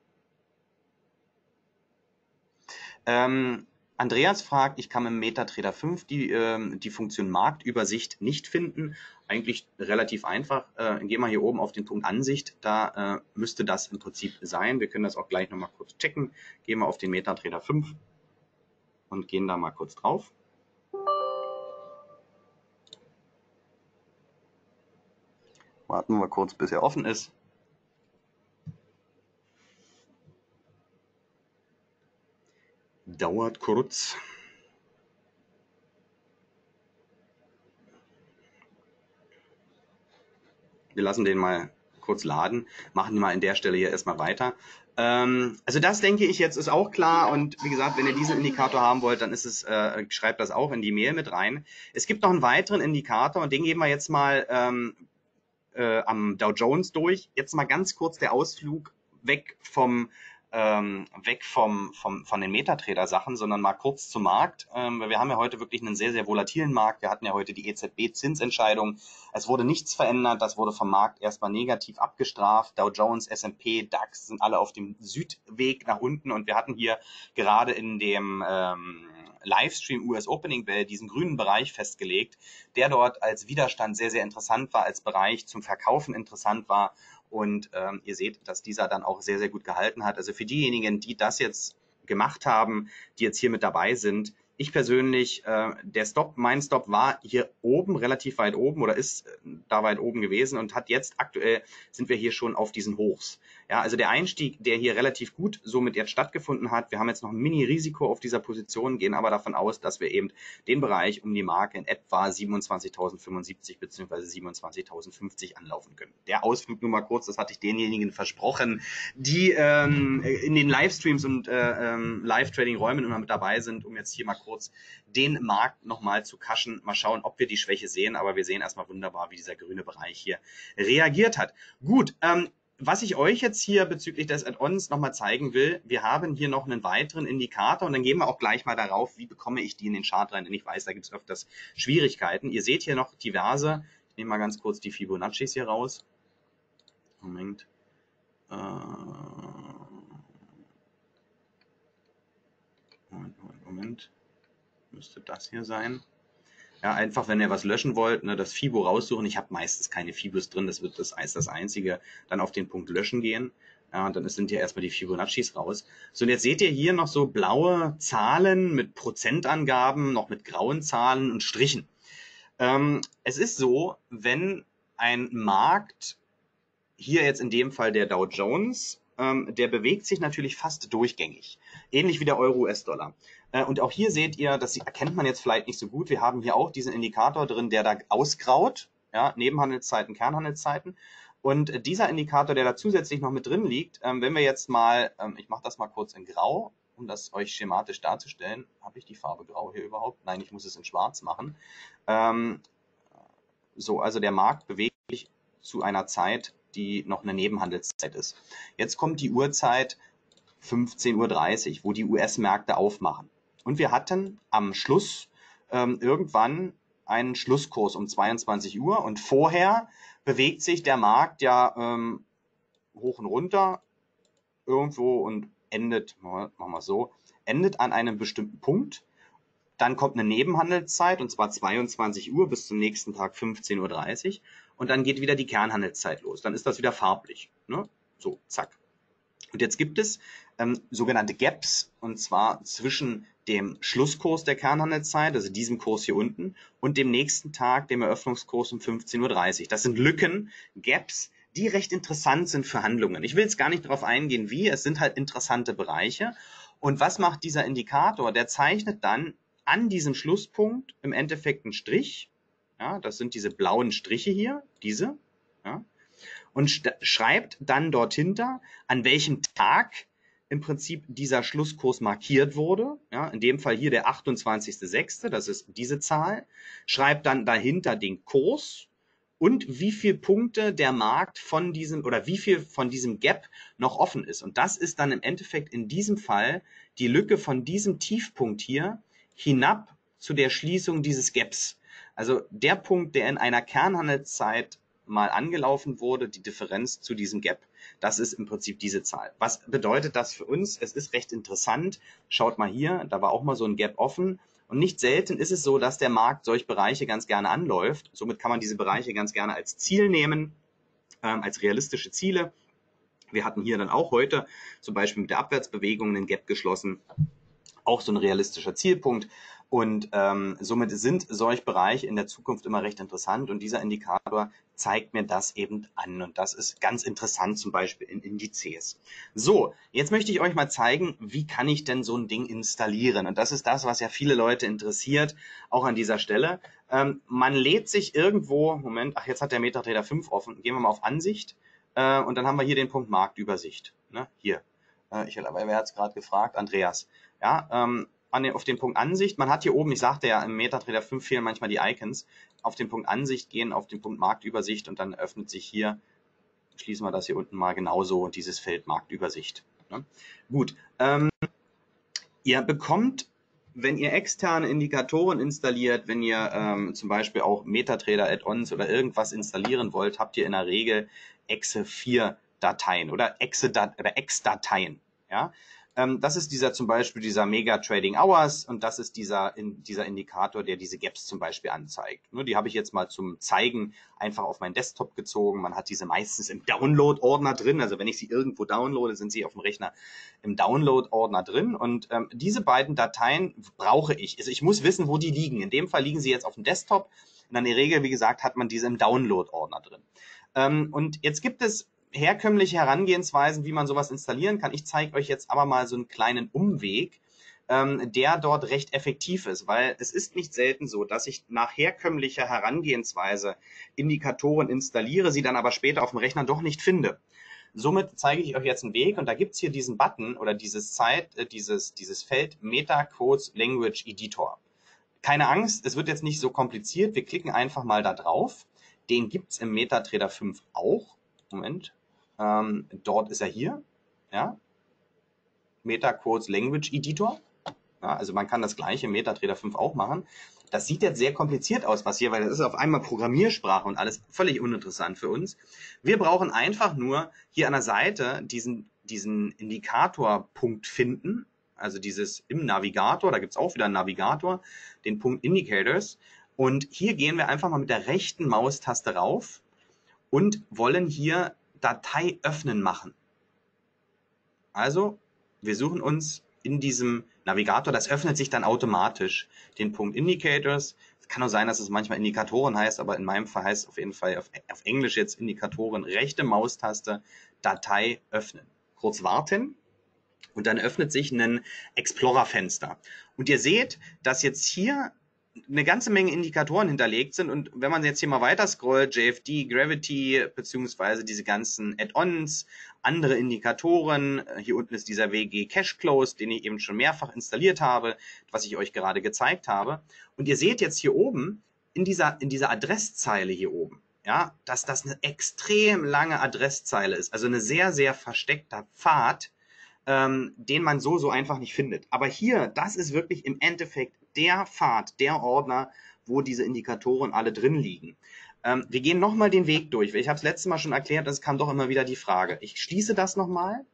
Andreas fragt, ich kann im MetaTrader 5 die Funktion Marktübersicht nicht finden. Eigentlich relativ einfach. Gehen wir hier oben auf den Punkt Ansicht. Da müsste das im Prinzip sein. Wir können das auch gleich nochmal kurz checken. Gehen wir auf den MetaTrader 5 und gehen da mal kurz drauf. Warten wir kurz, bis er offen ist. Dauert kurz. Wir lassen den mal kurz laden, machen mal an der Stelle hier erstmal weiter. Also das denke ich jetzt ist auch klar und wie gesagt, wenn ihr diesen Indikator haben wollt, dann ist es, schreibt das auch in die Mail mit rein. Es gibt noch einen weiteren Indikator und den geben wir jetzt mal am Dow Jones durch. Jetzt mal ganz kurz der Ausflug weg von den MetaTrader-Sachen, sondern mal kurz zum Markt. Wir haben ja heute wirklich einen sehr, sehr volatilen Markt. Wir hatten ja heute die EZB-Zinsentscheidung. Es wurde nichts verändert. Das wurde vom Markt erstmal negativ abgestraft. Dow Jones, S&P, DAX sind alle auf dem Südweg nach unten. Und wir hatten hier gerade in dem Livestream US Opening Bell diesen grünen Bereich festgelegt, der dort als Widerstand sehr, sehr interessant war, als Bereich zum Verkaufen interessant war. Und ihr seht, dass dieser dann auch sehr, sehr gut gehalten hat. Also für diejenigen, die das jetzt gemacht haben, die jetzt hier mit dabei sind, ich persönlich, mein Stop war hier oben, relativ weit oben oder ist da weit oben gewesen und hat jetzt aktuell, sind wir hier schon auf diesen Hochs. Ja, also der Einstieg, der hier relativ gut somit jetzt stattgefunden hat, wir haben jetzt noch ein Mini-Risiko auf dieser Position, gehen aber davon aus, dass wir eben den Bereich um die Marke in etwa 27.075 bzw. 27.050 anlaufen können. Der Ausflug nur mal kurz, das hatte ich denjenigen versprochen, die in den Livestreams und Live-Trading-Räumen immer mit dabei sind, um jetzt hier mal kurz den Markt nochmal zu kaschen. Mal schauen, ob wir die Schwäche sehen, aber wir sehen erstmal wunderbar, wie dieser grüne Bereich hier reagiert hat. Gut, was ich euch jetzt hier bezüglich des Add-ons nochmal zeigen will, wir haben hier noch einen weiteren Indikator und dann gehen wir auch gleich mal darauf, wie bekomme ich die in den Chart rein, denn ich weiß, da gibt es öfters Schwierigkeiten. Ihr seht hier noch diverse, ich nehme mal ganz kurz die Fibonaccis hier raus. Moment. Moment. Müsste das hier sein. Ja, einfach, wenn ihr was löschen wollt, ne, das Fibo raussuchen. Ich habe meistens keine Fibos drin, das wird das Einzige. Dann auf den Punkt Löschen gehen. Ja, und dann sind hier erstmal die Fibonaccis raus. So, und jetzt seht ihr hier noch so blaue Zahlen mit Prozentangaben, noch mit grauen Zahlen und Strichen. Es ist so, wenn ein Markt, hier jetzt in dem Fall der Dow Jones, der bewegt sich natürlich fast durchgängig. Ähnlich wie der Euro-US-Dollar. Und auch hier seht ihr, das erkennt man jetzt vielleicht nicht so gut, wir haben hier auch diesen Indikator drin, der da ausgraut, ja, Nebenhandelszeiten, Kernhandelszeiten. Und dieser Indikator, der da zusätzlich noch mit drin liegt, wenn wir jetzt mal, ich mache das mal kurz in Grau, um das euch schematisch darzustellen. Habe ich die Farbe Grau hier überhaupt? Nein, ich muss es in Schwarz machen. So, also der Markt bewegt sich zu einer Zeit, die noch eine Nebenhandelszeit ist. Jetzt kommt die Uhrzeit 15:30 Uhr, wo die US-Märkte aufmachen. Und wir hatten am Schluss irgendwann einen Schlusskurs um 22 Uhr und vorher bewegt sich der Markt ja hoch und runter irgendwo und endet, machen wir so, endet an einem bestimmten Punkt. Dann kommt eine Nebenhandelszeit und zwar 22 Uhr bis zum nächsten Tag 15:30 Uhr und dann geht wieder die Kernhandelszeit los. Dann ist das wieder farblich. Ne? So, zack. Und jetzt gibt es sogenannte Gaps, und zwar zwischen dem Schlusskurs der Kernhandelszeit, also diesem Kurs hier unten, und dem nächsten Tag, dem Eröffnungskurs um 15:30 Uhr. Das sind Lücken, Gaps, die recht interessant sind für Handlungen. Ich will jetzt gar nicht darauf eingehen, wie, es sind halt interessante Bereiche. Und was macht dieser Indikator? Der zeichnet dann an diesem Schlusspunkt im Endeffekt einen Strich. Ja, das sind diese blauen Striche hier, diese. Ja, und schreibt dann dort hinter, an welchem Tag im Prinzip dieser Schlusskurs markiert wurde. Ja, in dem Fall hier der 28.06., das ist diese Zahl. Schreibt dann dahinter den Kurs und wie viele Punkte der Markt von diesem oder wie viel von diesem Gap noch offen ist. Und das ist dann im Endeffekt in diesem Fall die Lücke von diesem Tiefpunkt hier hinab zu der Schließung dieses Gaps. Also der Punkt, der in einer Kernhandelszeit mal angelaufen wurde, die Differenz zu diesem Gap, das ist im Prinzip diese Zahl. Was bedeutet das für uns? Es ist recht interessant. Schaut mal hier, da war auch mal so ein Gap offen. Und nicht selten ist es so, dass der Markt solche Bereiche ganz gerne anläuft. Somit kann man diese Bereiche ganz gerne als Ziel nehmen, als realistische Ziele. Wir hatten hier dann auch heute zum Beispiel mit der Abwärtsbewegung einen Gap geschlossen. Auch so ein realistischer Zielpunkt. Und somit sind solche Bereiche in der Zukunft immer recht interessant. Und dieser Indikator zeigt mir das eben an. Und das ist ganz interessant, zum Beispiel in Indizes. So, jetzt möchte ich euch mal zeigen, wie kann ich denn so ein Ding installieren? Und das ist das, was ja viele Leute interessiert, auch an dieser Stelle. Man lädt sich irgendwo, Moment, ach, jetzt hat der MetaTrader 5 offen. Gehen wir mal auf Ansicht. Und dann haben wir hier den Punkt Marktübersicht. Ne? Hier. Wer hat es gerade gefragt? Andreas. Ja, auf den Punkt Ansicht. Man hat hier oben, ich sagte ja, im MetaTrader 5 fehlen manchmal die Icons. Auf den Punkt Ansicht gehen, auf den Punkt Marktübersicht und dann öffnet sich hier, schließen wir das hier unten mal genauso, dieses Feld Marktübersicht. Ne? Gut. Ihr bekommt, wenn ihr externe Indikatoren installiert, wenn ihr zum Beispiel auch MetaTrader Add-ons oder irgendwas installieren wollt, habt ihr in der Regel Exe4-Dateien oder Ex-Dateien. Ja? Das ist zum Beispiel dieser Mega Trading Hours und das ist dieser Indikator, der diese Gaps zum Beispiel anzeigt. Die habe ich jetzt mal zum Zeigen einfach auf meinen Desktop gezogen. Man hat diese meistens im Download-Ordner drin. Also wenn ich sie irgendwo downloade, sind sie auf dem Rechner im Download-Ordner drin. Und diese beiden Dateien brauche ich. Also ich muss wissen, wo die liegen. In dem Fall liegen sie jetzt auf dem Desktop. Und in der Regel, wie gesagt, hat man diese im Download-Ordner drin. Und jetzt gibt es herkömmliche Herangehensweisen, wie man sowas installieren kann. Ich zeige euch jetzt aber mal so einen kleinen Umweg, der dort recht effektiv ist, weil es ist nicht selten so, dass ich nach herkömmlicher Herangehensweise Indikatoren installiere, sie dann aber später auf dem Rechner doch nicht finde. Somit zeige ich euch jetzt einen Weg und da gibt es hier diesen Button oder dieses Feld MetaQuotes Language Editor. Keine Angst, es wird jetzt nicht so kompliziert, wir klicken einfach mal da drauf. Den gibt es im MetaTrader 5 auch. Moment. Dort ist er hier, ja, MetaQuotes Language Editor. Ja, also man kann das gleiche im MetaTrader 5 auch machen. Das sieht jetzt sehr kompliziert aus, was hier, weil das ist auf einmal Programmiersprache und alles völlig uninteressant für uns. Wir brauchen einfach nur hier an der Seite diesen Indikatorpunkt finden, also dieses im Navigator, da gibt es auch wieder einen Navigator, den Punkt Indicators. Und hier gehen wir einfach mal mit der rechten Maustaste rauf und wollen hier Datei öffnen machen. Also, wir suchen uns in diesem Navigator, das öffnet sich dann automatisch, den Punkt Indicators. Es kann auch sein, dass es manchmal Indikatoren heißt, aber in meinem Fall heißt es auf jeden Fall auf Englisch jetzt Indikatoren, rechte Maustaste, Datei öffnen. Kurz warten und dann öffnet sich ein Explorer-Fenster. Und ihr seht, dass jetzt hier eine ganze Menge Indikatoren hinterlegt sind und wenn man jetzt hier mal weiter scrollt, JFD, Gravity, beziehungsweise diese ganzen Add-ons, andere Indikatoren, hier unten ist dieser WG Cash Close, den ich eben schon mehrfach installiert habe, was ich euch gerade gezeigt habe. Und ihr seht jetzt hier oben, in dieser Adresszeile hier oben, ja, dass das eine extrem lange Adresszeile ist, also eine sehr, sehr versteckter Pfad, den man so einfach nicht findet. Aber hier, das ist wirklich im Endeffekt der Pfad, der Ordner, wo diese Indikatoren alle drin liegen. Wir gehen nochmal den Weg durch. Ich habe es letztes Mal schon erklärt, es kam doch immer wieder die Frage. Ich schließe das nochmal.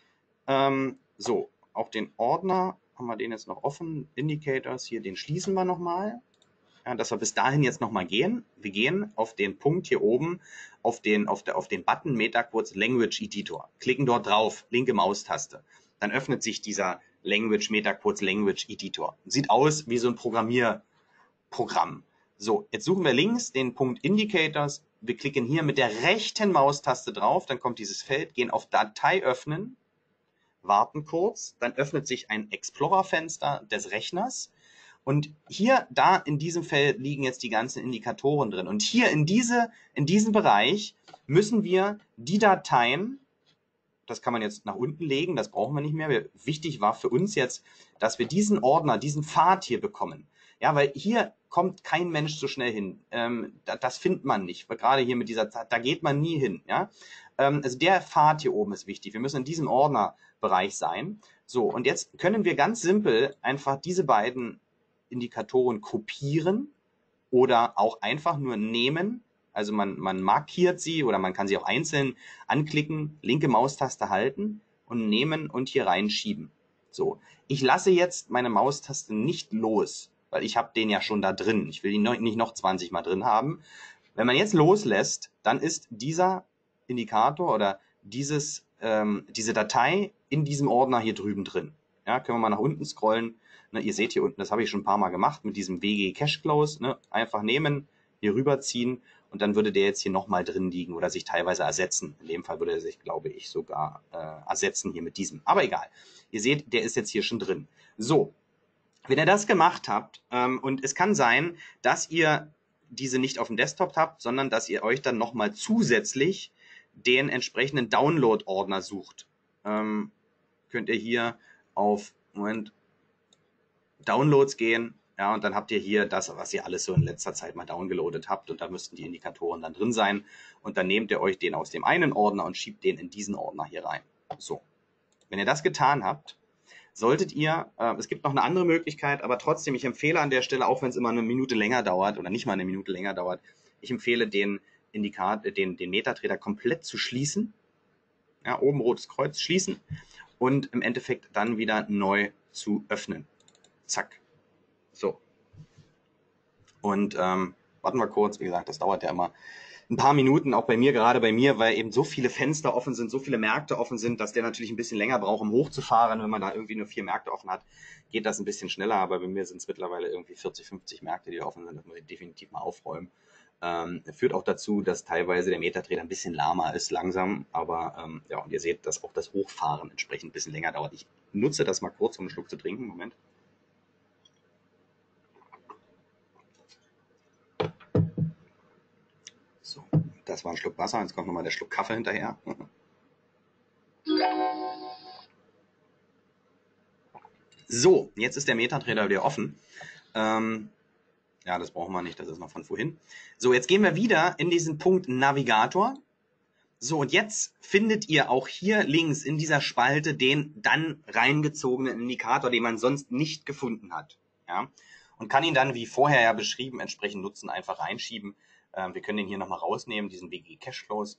So, auf den Ordner haben wir den jetzt noch offen. Indicators hier, den schließen wir nochmal. Ja, dass wir bis dahin jetzt nochmal gehen. Wir gehen auf den Punkt hier oben, auf den Button MetaQuotes Language Editor. Klicken dort drauf, linke Maustaste. Dann öffnet sich dieser MetaQuotes Language Editor. Sieht aus wie so ein Programmierprogramm. So, jetzt suchen wir links den Punkt Indicators. Wir klicken hier mit der rechten Maustaste drauf, dann kommt dieses Feld, gehen auf Datei öffnen, warten kurz, dann öffnet sich ein Explorer-Fenster des Rechners. Und hier, da in diesem Feld liegen jetzt die ganzen Indikatoren drin. Und hier in diesem Bereich müssen wir die Dateien, das kann man jetzt nach unten legen, das brauchen wir nicht mehr. Wichtig war für uns jetzt, dass wir diesen Ordner, diesen Pfad hier bekommen. Ja, weil hier kommt kein Mensch so schnell hin. Das findet man nicht. Gerade hier mit dieser Zeit, da geht man nie hin. Ja? Also der Pfad hier oben ist wichtig. Wir müssen in diesem Ordnerbereich sein. So, und jetzt können wir ganz simpel einfach diese beiden Indikatoren kopieren oder auch einfach nur nehmen. Also man markiert sie oder man kann sie auch einzeln anklicken, linke Maustaste halten und nehmen und hier reinschieben. So, ich lasse jetzt meine Maustaste nicht los, weil ich habe den ja schon da drin. Ich will ihn nicht noch 20 Mal drin haben. Wenn man jetzt loslässt, dann ist dieser Indikator oder diese Datei in diesem Ordner hier drüben drin. Ja, können wir mal nach unten scrollen. Ne, ihr seht hier unten, das habe ich schon ein paar Mal gemacht mit diesem WG Cache Close. Ne, einfach nehmen, hier rüberziehen und dann würde der jetzt hier nochmal drin liegen oder sich teilweise ersetzen. In dem Fall würde er sich, glaube ich, sogar ersetzen hier mit diesem. Aber egal. Ihr seht, der ist jetzt hier schon drin. So, wenn ihr das gemacht habt und es kann sein, dass ihr diese nicht auf dem Desktop habt, sondern dass ihr euch dann nochmal zusätzlich den entsprechenden Download-Ordner sucht. Könnt ihr hier auf Downloads gehen, ja, und dann habt ihr hier das, was ihr alles so in letzter Zeit mal downgeloadet habt und da müssten die Indikatoren dann drin sein und dann nehmt ihr euch den aus dem einen Ordner und schiebt den in diesen Ordner hier rein. So, wenn ihr das getan habt, solltet ihr, es gibt noch eine andere Möglichkeit, aber trotzdem, ich empfehle an der Stelle, auch wenn es immer eine Minute länger dauert oder nicht mal eine Minute länger dauert, ich empfehle den MetaTrader komplett zu schließen. Ja, oben rotes Kreuz schließen und im Endeffekt dann wieder neu zu öffnen. Zack. So. Und warten wir kurz, wie gesagt, das dauert ja immer ein paar Minuten, auch gerade bei mir, weil eben so viele Fenster offen sind, so viele Märkte offen sind, dass der natürlich ein bisschen länger braucht, um hochzufahren. Wenn man da irgendwie nur 4 Märkte offen hat, geht das ein bisschen schneller, aber bei mir sind es mittlerweile irgendwie 40, 50 Märkte, die offen sind. Das muss ich definitiv mal aufräumen. Führt auch dazu, dass teilweise der MetaTrader ein bisschen lahmer ist, langsam, aber ja, und ihr seht, dass auch das Hochfahren entsprechend ein bisschen länger dauert. Ich nutze das mal kurz, um einen Schluck zu trinken. Moment. So, das war ein Schluck Wasser, jetzt kommt nochmal der Schluck Kaffee hinterher. So, jetzt ist der MetaTrader wieder offen. Ja, das brauchen wir nicht, das ist noch von vorhin. So, jetzt gehen wir wieder in diesen Punkt Navigator. So, und jetzt findet ihr auch hier links in dieser Spalte den dann reingezogenen Indikator, den man sonst nicht gefunden hat. Ja, und kann ihn dann, wie vorher ja beschrieben, entsprechend nutzen, einfach reinschieben. Wir können den hier nochmal rausnehmen, diesen WG Cache Close.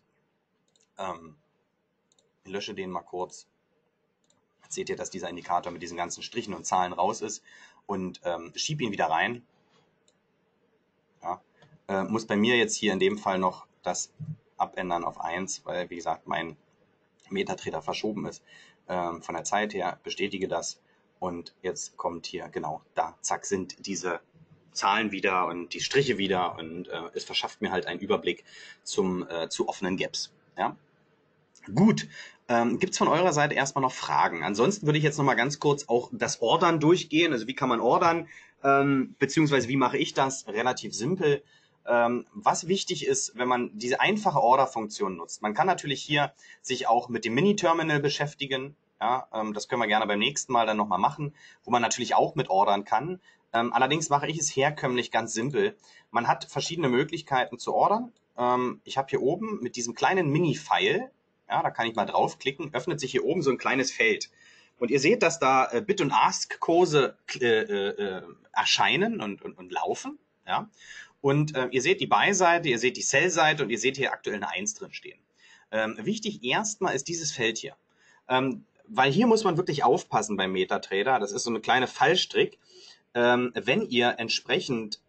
Ich lösche den mal kurz. Jetzt seht ihr, dass dieser Indikator mit diesen ganzen Strichen und Zahlen raus ist und schiebe ihn wieder rein. Ja, muss bei mir jetzt hier in dem Fall noch das abändern auf 1, weil, wie gesagt, mein MetaTrader verschoben ist. Von der Zeit her bestätige das und jetzt kommt hier, genau, da, zack, sind diese Zahlen wieder und die Striche wieder und es verschafft mir halt einen Überblick zu offenen Gaps. Ja? Gut, gibt es von eurer Seite erstmal noch Fragen? Ansonsten würde ich jetzt nochmal ganz kurz auch das Ordern durchgehen. Also wie kann man ordern, beziehungsweise wie mache ich das? Relativ simpel. Was wichtig ist, wenn man diese einfache Order-Funktion nutzt. Man kann natürlich hier sich auch mit dem Mini-Terminal beschäftigen. Ja, das können wir gerne beim nächsten Mal dann nochmal machen, wo man natürlich auch mit ordern kann. Allerdings mache ich es herkömmlich ganz simpel. Man hat verschiedene Möglichkeiten zu ordern. Ich habe hier oben mit diesem kleinen Mini-File, ja, da kann ich mal draufklicken, öffnet sich hier oben so ein kleines Feld. Und ihr seht, dass da Bid- und Ask-Kurse erscheinen und laufen. Ja? Und ihr seht die Buy-Seite, ihr seht die Sell-Seite und ihr seht hier aktuell eine 1 drin stehen. Wichtig erstmal ist dieses Feld hier. Weil hier muss man wirklich aufpassen beim MetaTrader. Das ist so eine kleine Fallstrick. Wenn ihr entsprechend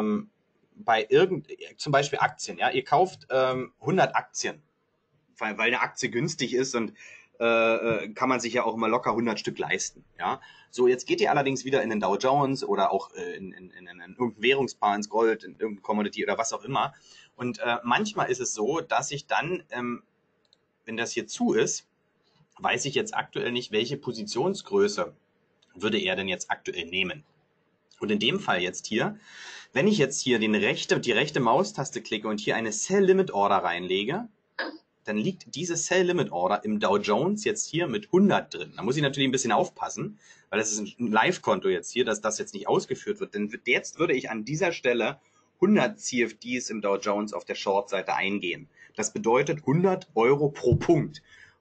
bei zum Beispiel Aktien, ja, ihr kauft 100 Aktien, weil eine Aktie günstig ist und kann man sich ja auch immer locker 100 Stück leisten. Ja? So, jetzt geht ihr allerdings wieder in den Dow Jones oder auch in irgendein Währungspaar, ins Gold, in irgendein Commodity oder was auch immer. Und manchmal ist es so, dass ich dann, wenn das hier zu ist, weiß ich jetzt aktuell nicht, welche Positionsgröße würde er denn jetzt aktuell nehmen. Und in dem Fall jetzt hier, wenn ich jetzt hier die rechte Maustaste klicke und hier eine Sell Limit Order reinlege, dann liegt diese Sell Limit Order im Dow Jones jetzt hier mit 100 drin. Da muss ich natürlich ein bisschen aufpassen, weil das ist ein Live-Konto jetzt hier, dass das jetzt nicht ausgeführt wird. Denn jetzt würde ich an dieser Stelle 100 CFDs im Dow Jones auf der Short-Seite eingehen. Das bedeutet 100 € pro Punkt.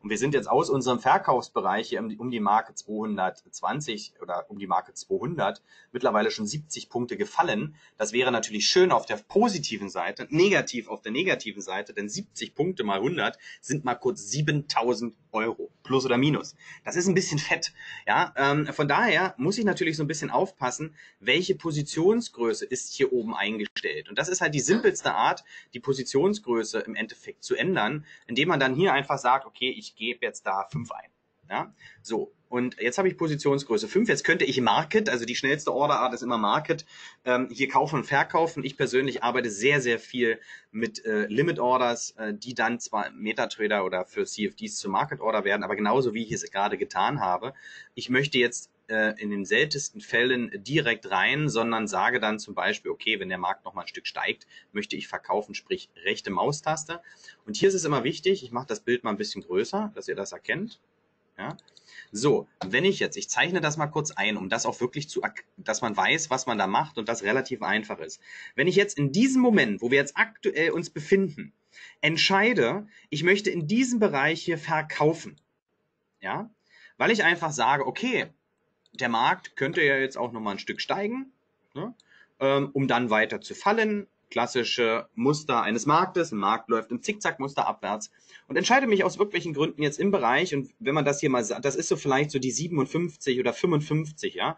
und wir sind jetzt aus unserem Verkaufsbereich hier um die Marke 220 oder um die Marke 200 mittlerweile schon 70 Punkte gefallen. Das wäre natürlich schön auf der positiven Seite, negativ auf der negativen Seite, denn 70 Punkte mal 100 sind mal kurz 7.000 Euro, plus oder minus. Das ist ein bisschen fett. Ja, von daher muss ich natürlich so ein bisschen aufpassen, welche Positionsgröße ist hier oben eingestellt. Und das ist halt die simpelste Art, die Positionsgröße im Endeffekt zu ändern, indem man dann hier einfach sagt, okay, ich gebe jetzt da 5 ein. Ja, so. Und jetzt habe ich Positionsgröße 5. Jetzt könnte ich Market, also die schnellste Orderart ist immer Market, hier kaufen und verkaufen. Ich persönlich arbeite sehr, sehr viel mit Limit Orders, die dann zwar im MetaTrader oder für CFDs zu Market Order werden, aber genauso wie ich es gerade getan habe. Ich möchte jetzt in den seltensten Fällen direkt rein, sondern sage dann zum Beispiel, okay, wenn der Markt noch mal ein Stück steigt, möchte ich verkaufen, sprich rechte Maustaste. Und hier ist es immer wichtig, ich mache das Bild mal ein bisschen größer, dass ihr das erkennt. Ja. So, wenn ich zeichne das mal kurz ein, um das auch wirklich dass man weiß, was man da macht und das relativ einfach ist. Wenn ich jetzt in diesem Moment, wo wir jetzt aktuell uns befinden, entscheide, ich möchte in diesem Bereich hier verkaufen, ja, weil ich einfach sage, okay, der Markt könnte ja jetzt auch nochmal ein Stück steigen, ne, um dann weiter zu fallen. Klassische Muster eines Marktes. Ein Markt läuft im Zickzackmuster abwärts und entscheide mich aus irgendwelchen Gründen jetzt im Bereich, und wenn man das hier mal sagt, das ist so vielleicht so die 57 oder 55, ja,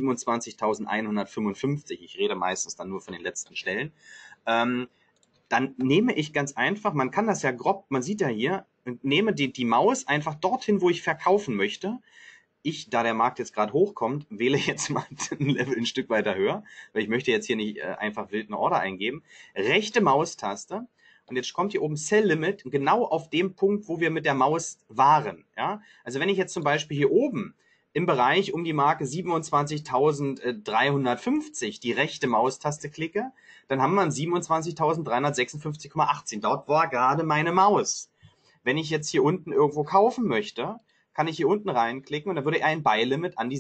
27.155. Ich rede meistens dann nur von den letzten Stellen. Dann nehme ich ganz einfach, man kann das ja grob, man sieht ja hier, nehme die Maus einfach dorthin, wo ich verkaufen möchte. Da der Markt jetzt gerade hochkommt, wähle jetzt mal ein Level ein Stück weiter höher, weil ich möchte jetzt hier nicht einfach wild eine Order eingeben. Rechte Maustaste und jetzt kommt hier oben Sell Limit, genau auf dem Punkt, wo wir mit der Maus waren. Ja? Also wenn ich jetzt zum Beispiel hier oben im Bereich um die Marke 27.350 die rechte Maustaste klicke, dann haben wir 27.356,18. Dort war gerade meine Maus. Wenn ich jetzt hier unten irgendwo kaufen möchte, kann ich hier unten reinklicken und dann würde er ein Buy-Limit an die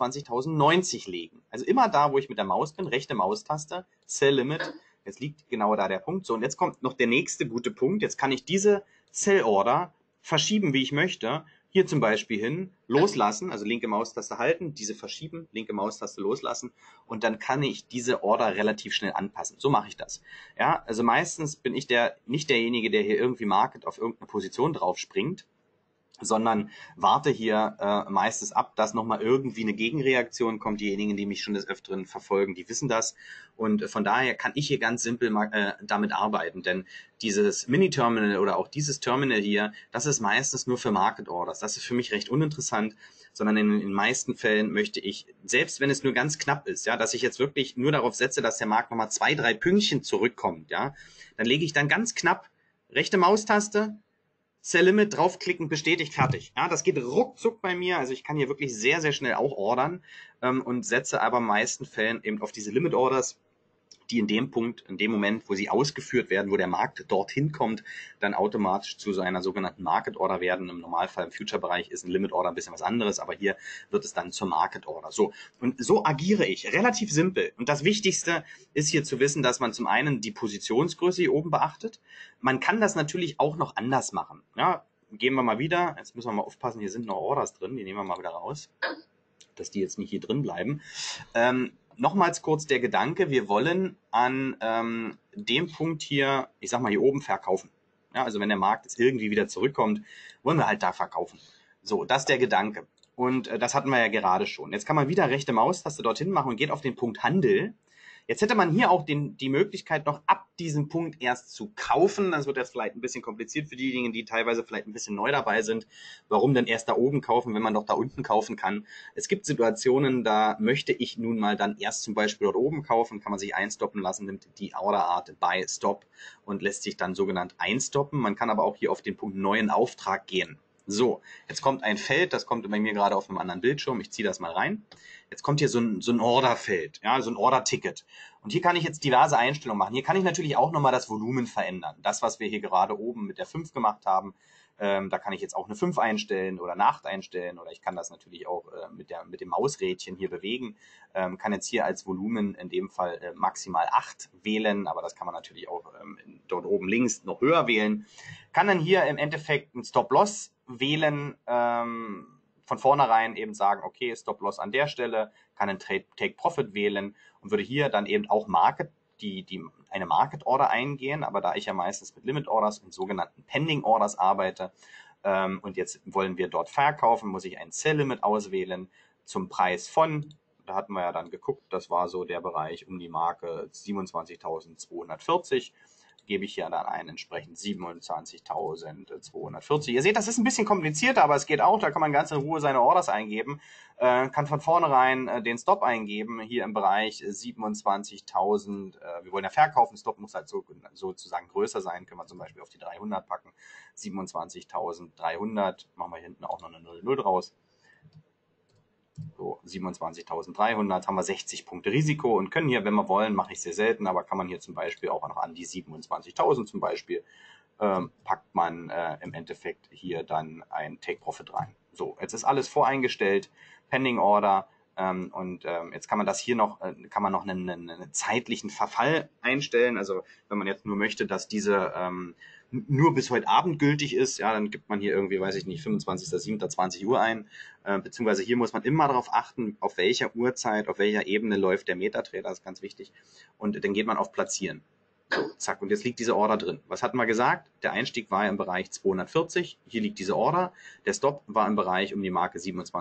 27.090 legen. Also immer da, wo ich mit der Maus bin, rechte Maustaste, Sell-Limit. Jetzt liegt genau da der Punkt. So, und jetzt kommt noch der nächste gute Punkt. Jetzt kann ich diese Sell-Order verschieben, wie ich möchte. Hier zum Beispiel hin, loslassen, also linke Maustaste halten, diese verschieben, linke Maustaste loslassen und dann kann ich diese Order relativ schnell anpassen. So mache ich das. Ja, also meistens bin ich nicht derjenige, der hier irgendwie Market auf irgendeine Position drauf springt, sondern warte hier meistens ab, dass nochmal irgendwie eine Gegenreaktion kommt. Diejenigen, die mich schon des Öfteren verfolgen, die wissen das. Und von daher kann ich hier ganz simpel damit arbeiten, denn dieses Mini-Terminal oder auch dieses Terminal hier, das ist meistens nur für Market Orders. Das ist für mich recht uninteressant, sondern in den meisten Fällen möchte ich, selbst wenn es nur ganz knapp ist, ja, dass ich jetzt wirklich nur darauf setze, dass der Markt nochmal 2, 3 Pünktchen zurückkommt, ja, dann lege ich dann ganz knapp rechte Maustaste, Sell Limit, draufklicken, bestätigt, fertig. Ja, das geht ruckzuck bei mir. Also ich kann hier wirklich sehr, sehr schnell auch ordern und setze aber in den meisten Fällen eben auf diese Limit Orders, die in dem Moment, wo sie ausgeführt werden, wo der Markt dorthin kommt, dann automatisch zu so einer sogenannten Market Order werden. Im Normalfall im Future-Bereich ist ein Limit Order ein bisschen was anderes, aber hier wird es dann zur Market Order. So, und so agiere ich. Relativ simpel. Und das Wichtigste ist hier zu wissen, dass man zum einen die Positionsgröße hier oben beachtet. Man kann das natürlich auch noch anders machen. Ja, gehen wir mal wieder. Jetzt müssen wir mal aufpassen, hier sind noch Orders drin. Die nehmen wir mal wieder raus, dass die jetzt nicht hier drin bleiben. Nochmals kurz der Gedanke, wir wollen an dem Punkt hier, ich sag mal hier oben, verkaufen. Ja, also wenn der Markt jetzt irgendwie wieder zurückkommt, wollen wir halt da verkaufen. So, das ist der Gedanke. Und das hatten wir ja gerade schon. Jetzt kann man wieder rechte Maustaste dorthin machen und geht auf den Punkt Handel. Jetzt hätte man hier auch die Möglichkeit, noch ab diesem Punkt erst zu kaufen. Das wird jetzt vielleicht ein bisschen kompliziert für diejenigen, die teilweise vielleicht ein bisschen neu dabei sind. Warum denn erst da oben kaufen, wenn man doch da unten kaufen kann? Es gibt Situationen, da möchte ich nun mal dann erst zum Beispiel dort oben kaufen, kann man sich einstoppen lassen, nimmt die Orderart Buy Stop und lässt sich dann sogenannt einstoppen. Man kann aber auch hier auf den Punkt neuen Auftrag gehen. So, jetzt kommt ein Feld, das kommt bei mir gerade auf einem anderen Bildschirm. Ich ziehe das mal rein. Jetzt kommt hier so ein Orderfeld, ja, so ein Order-Ticket. Und hier kann ich jetzt diverse Einstellungen machen. Hier kann ich natürlich auch nochmal das Volumen verändern. Das, was wir hier gerade oben mit der 5 gemacht haben, da kann ich jetzt auch eine 5 einstellen oder eine 8 einstellen, oder ich kann das natürlich auch mit dem Mausrädchen hier bewegen. Kann jetzt hier als Volumen in dem Fall maximal 8 wählen, aber das kann man natürlich auch dort oben links noch höher wählen. Kann dann hier im Endeffekt einen Stop-Loss wählen, von vornherein eben sagen, okay, Stop-Loss an der Stelle, kann einen Take-Profit wählen und würde hier dann eben auch eine Market-Order eingehen, aber da ich ja meistens mit Limit-Orders und sogenannten Pending-Orders arbeite und jetzt wollen wir dort verkaufen, muss ich ein Sell-Limit auswählen zum Preis von, da hatten wir ja dann geguckt, das war so der Bereich um die Marke 27.240, gebe ich hier dann ein, entsprechend 27.240. Ihr seht, das ist ein bisschen komplizierter, aber es geht auch, da kann man ganz in Ruhe seine Orders eingeben, kann von vornherein den Stop eingeben, hier im Bereich 27.000, wir wollen ja verkaufen, Stop muss halt sozusagen größer sein, können wir zum Beispiel auf die 300 packen, 27.300, machen wir hinten auch noch eine 00 draus. So, 27.300, haben wir 60 Punkte Risiko und können hier, wenn wir wollen, mache ich sehr selten, aber kann man hier zum Beispiel auch noch an die 27.000 zum Beispiel, packt man im Endeffekt hier dann ein Take-Profit rein. So, jetzt ist alles voreingestellt, Pending Order, jetzt kann man das hier noch, einen zeitlichen Verfall einstellen. Also wenn man jetzt nur möchte, dass diese nur bis heute Abend gültig ist, ja, dann gibt man hier irgendwie, weiß ich nicht, 25.07.20 Uhr ein, beziehungsweise hier muss man immer darauf achten, auf welcher Uhrzeit, auf welcher Ebene läuft der MetaTrader, das ist ganz wichtig. Und dann geht man auf Platzieren. So, zack, und jetzt liegt diese Order drin. Was hatten wir gesagt? Der Einstieg war im Bereich 240, hier liegt diese Order. Der Stop war im Bereich um die Marke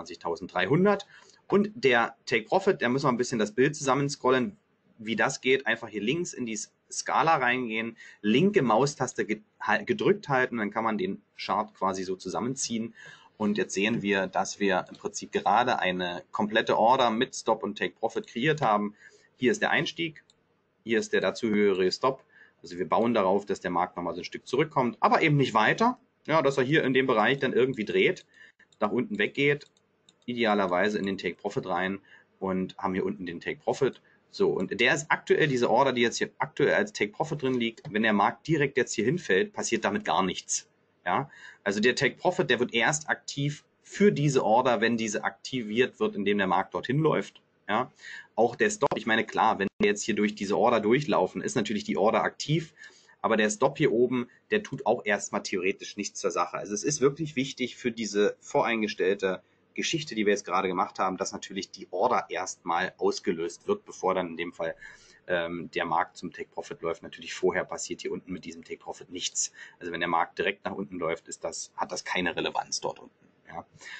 27.300 und der Take Profit, da müssen wir ein bisschen das Bild zusammenscrollen, wie das geht. Einfach hier links in die Skala reingehen, linke Maustaste gedrückt halten, dann kann man den Chart quasi so zusammenziehen. Und jetzt sehen wir, dass wir im Prinzip gerade eine komplette Order mit Stop und Take Profit kreiert haben. Hier ist der Einstieg. Hier ist der dazugehörige Stop. Also wir bauen darauf, dass der Markt nochmal so ein Stück zurückkommt, aber eben nicht weiter. Ja, dass er hier in dem Bereich dann irgendwie dreht, nach unten weggeht, idealerweise in den Take Profit rein und haben hier unten den Take Profit. So, und der ist aktuell, diese Order, die jetzt hier aktuell als Take Profit drin liegt, wenn der Markt direkt jetzt hier hinfällt, passiert damit gar nichts. Ja, also der Take Profit, der wird erst aktiv für diese Order, wenn diese aktiviert wird, indem der Markt dorthin läuft. Ja, auch der Stop, ich meine, klar, wenn wir jetzt hier durch diese Order durchlaufen, ist natürlich die Order aktiv, aber der Stop hier oben, der tut auch erstmal theoretisch nichts zur Sache. Also es ist wirklich wichtig für diese voreingestellte Geschichte, die wir jetzt gerade gemacht haben, dass natürlich die Order erstmal ausgelöst wird, bevor dann in dem Fall der Markt zum Take Profit läuft. Natürlich vorher passiert hier unten mit diesem Take Profit nichts. Also wenn der Markt direkt nach unten läuft, hat das keine Relevanz dort unten. Ja.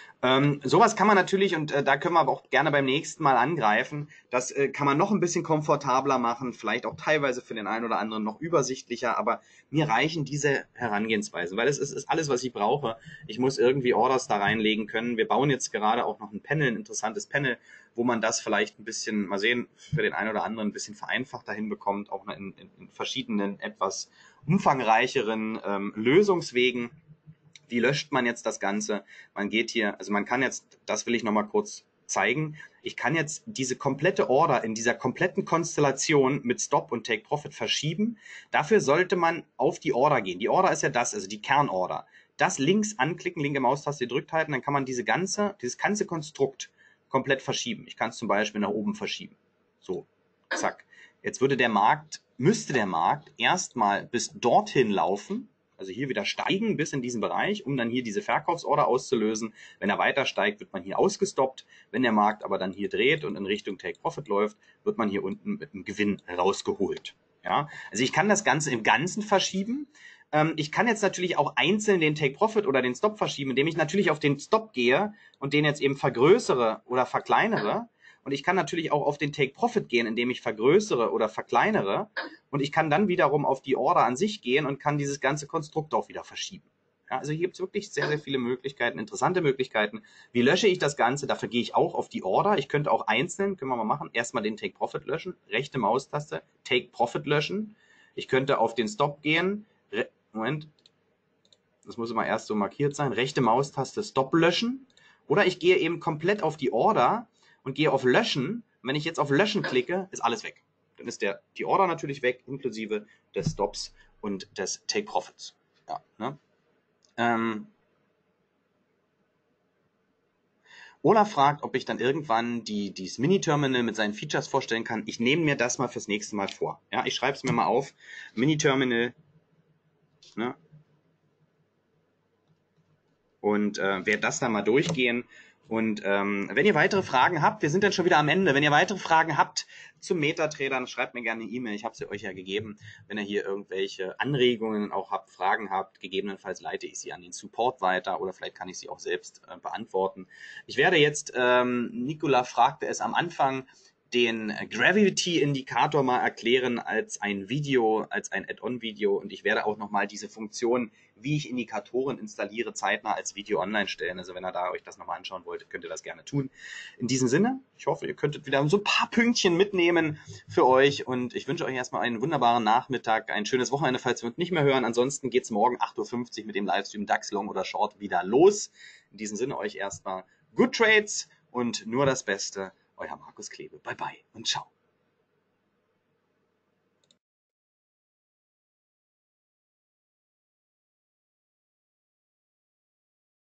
Sowas kann man natürlich, und da können wir aber auch gerne beim nächsten Mal angreifen, das kann man noch ein bisschen komfortabler machen, vielleicht auch teilweise für den einen oder anderen noch übersichtlicher, aber mir reichen diese Herangehensweisen, weil es ist alles, was ich brauche. Ich muss irgendwie Orders da reinlegen können. Wir bauen jetzt gerade auch noch ein Panel, ein interessantes Panel, wo man das vielleicht ein bisschen, mal sehen, für den einen oder anderen ein bisschen vereinfachter hinbekommt, auch in verschiedenen, etwas umfangreicheren Lösungswegen. Wie löscht man jetzt das Ganze? Man geht hier, also man kann jetzt, das will ich nochmal kurz zeigen, ich kann jetzt diese komplette Order in dieser kompletten Konstellation mit Stop und Take Profit verschieben. Dafür sollte man auf die Order gehen. Die Order ist ja das, also die Kernorder. Das links anklicken, linke Maustaste gedrückt halten, dann kann man dieses ganze Konstrukt komplett verschieben. Ich kann es zum Beispiel nach oben verschieben. So, zack. Jetzt müsste der Markt erstmal bis dorthin laufen, also hier wieder steigen bis in diesen Bereich, um dann hier diese Verkaufsorder auszulösen. Wenn er weiter steigt, wird man hier ausgestoppt. Wenn der Markt aber dann hier dreht und in Richtung Take Profit läuft, wird man hier unten mit einem Gewinn rausgeholt. Ja, also ich kann das Ganze im Ganzen verschieben. Ich kann jetzt natürlich auch einzeln den Take Profit oder den Stop verschieben, indem ich natürlich auf den Stop gehe und den jetzt eben vergrößere oder verkleinere. Und ich kann natürlich auch auf den Take Profit gehen, indem ich vergrößere oder verkleinere. Und ich kann dann wiederum auf die Order an sich gehen und kann dieses ganze Konstrukt auch wieder verschieben. Ja, also hier gibt es wirklich sehr, sehr viele Möglichkeiten, interessante Möglichkeiten. Wie lösche ich das Ganze? Dafür gehe ich auch auf die Order. Ich könnte auch einzeln, können wir mal machen, erstmal den Take Profit löschen, rechte Maustaste, Take Profit löschen. Ich könnte auf den Stop gehen, Moment, das muss immer erst so markiert sein, rechte Maustaste, Stop löschen. Oder ich gehe eben komplett auf die Order und gehe auf Löschen. Und wenn ich jetzt auf Löschen klicke, ist alles weg. Dann ist die Order natürlich weg, inklusive des Stops und des Take Profits. Ja, ne? Olaf fragt, ob ich dann irgendwann dieses Mini-Terminal mit seinen Features vorstellen kann. Ich nehme mir das mal fürs nächste Mal vor. Ja, ich schreibe es mir mal auf. Mini-Terminal. Ne? und werde das dann mal durchgehen. Und wenn ihr weitere Fragen habt, wir sind dann schon wieder am Ende, wenn ihr weitere Fragen habt zum MetaTrader, dann schreibt mir gerne eine E-Mail, ich habe sie euch ja gegeben. Wenn ihr hier irgendwelche Anregungen auch habt, Fragen habt, gegebenenfalls leite ich sie an den Support weiter oder vielleicht kann ich sie auch selbst beantworten. Ich werde jetzt, Nicola fragte es am Anfang, den Gravity-Indikator mal erklären als ein Video, als ein Add-on-Video und ich werde auch nochmal diese Funktion, wie ich Indikatoren installiere, zeitnah als Video online stellen. Also wenn ihr da euch das nochmal anschauen wollt, könnt ihr das gerne tun. In diesem Sinne, ich hoffe, ihr könntet wieder so ein paar Pünktchen mitnehmen für euch und ich wünsche euch erstmal einen wunderbaren Nachmittag, ein schönes Wochenende, falls wir uns nicht mehr hören. Ansonsten geht's morgen 8:50 Uhr mit dem Livestream DAX Long oder Short wieder los. In diesem Sinne euch erstmal Good Trades und nur das Beste. Euer Markus Klebe. Bye bye und ciao.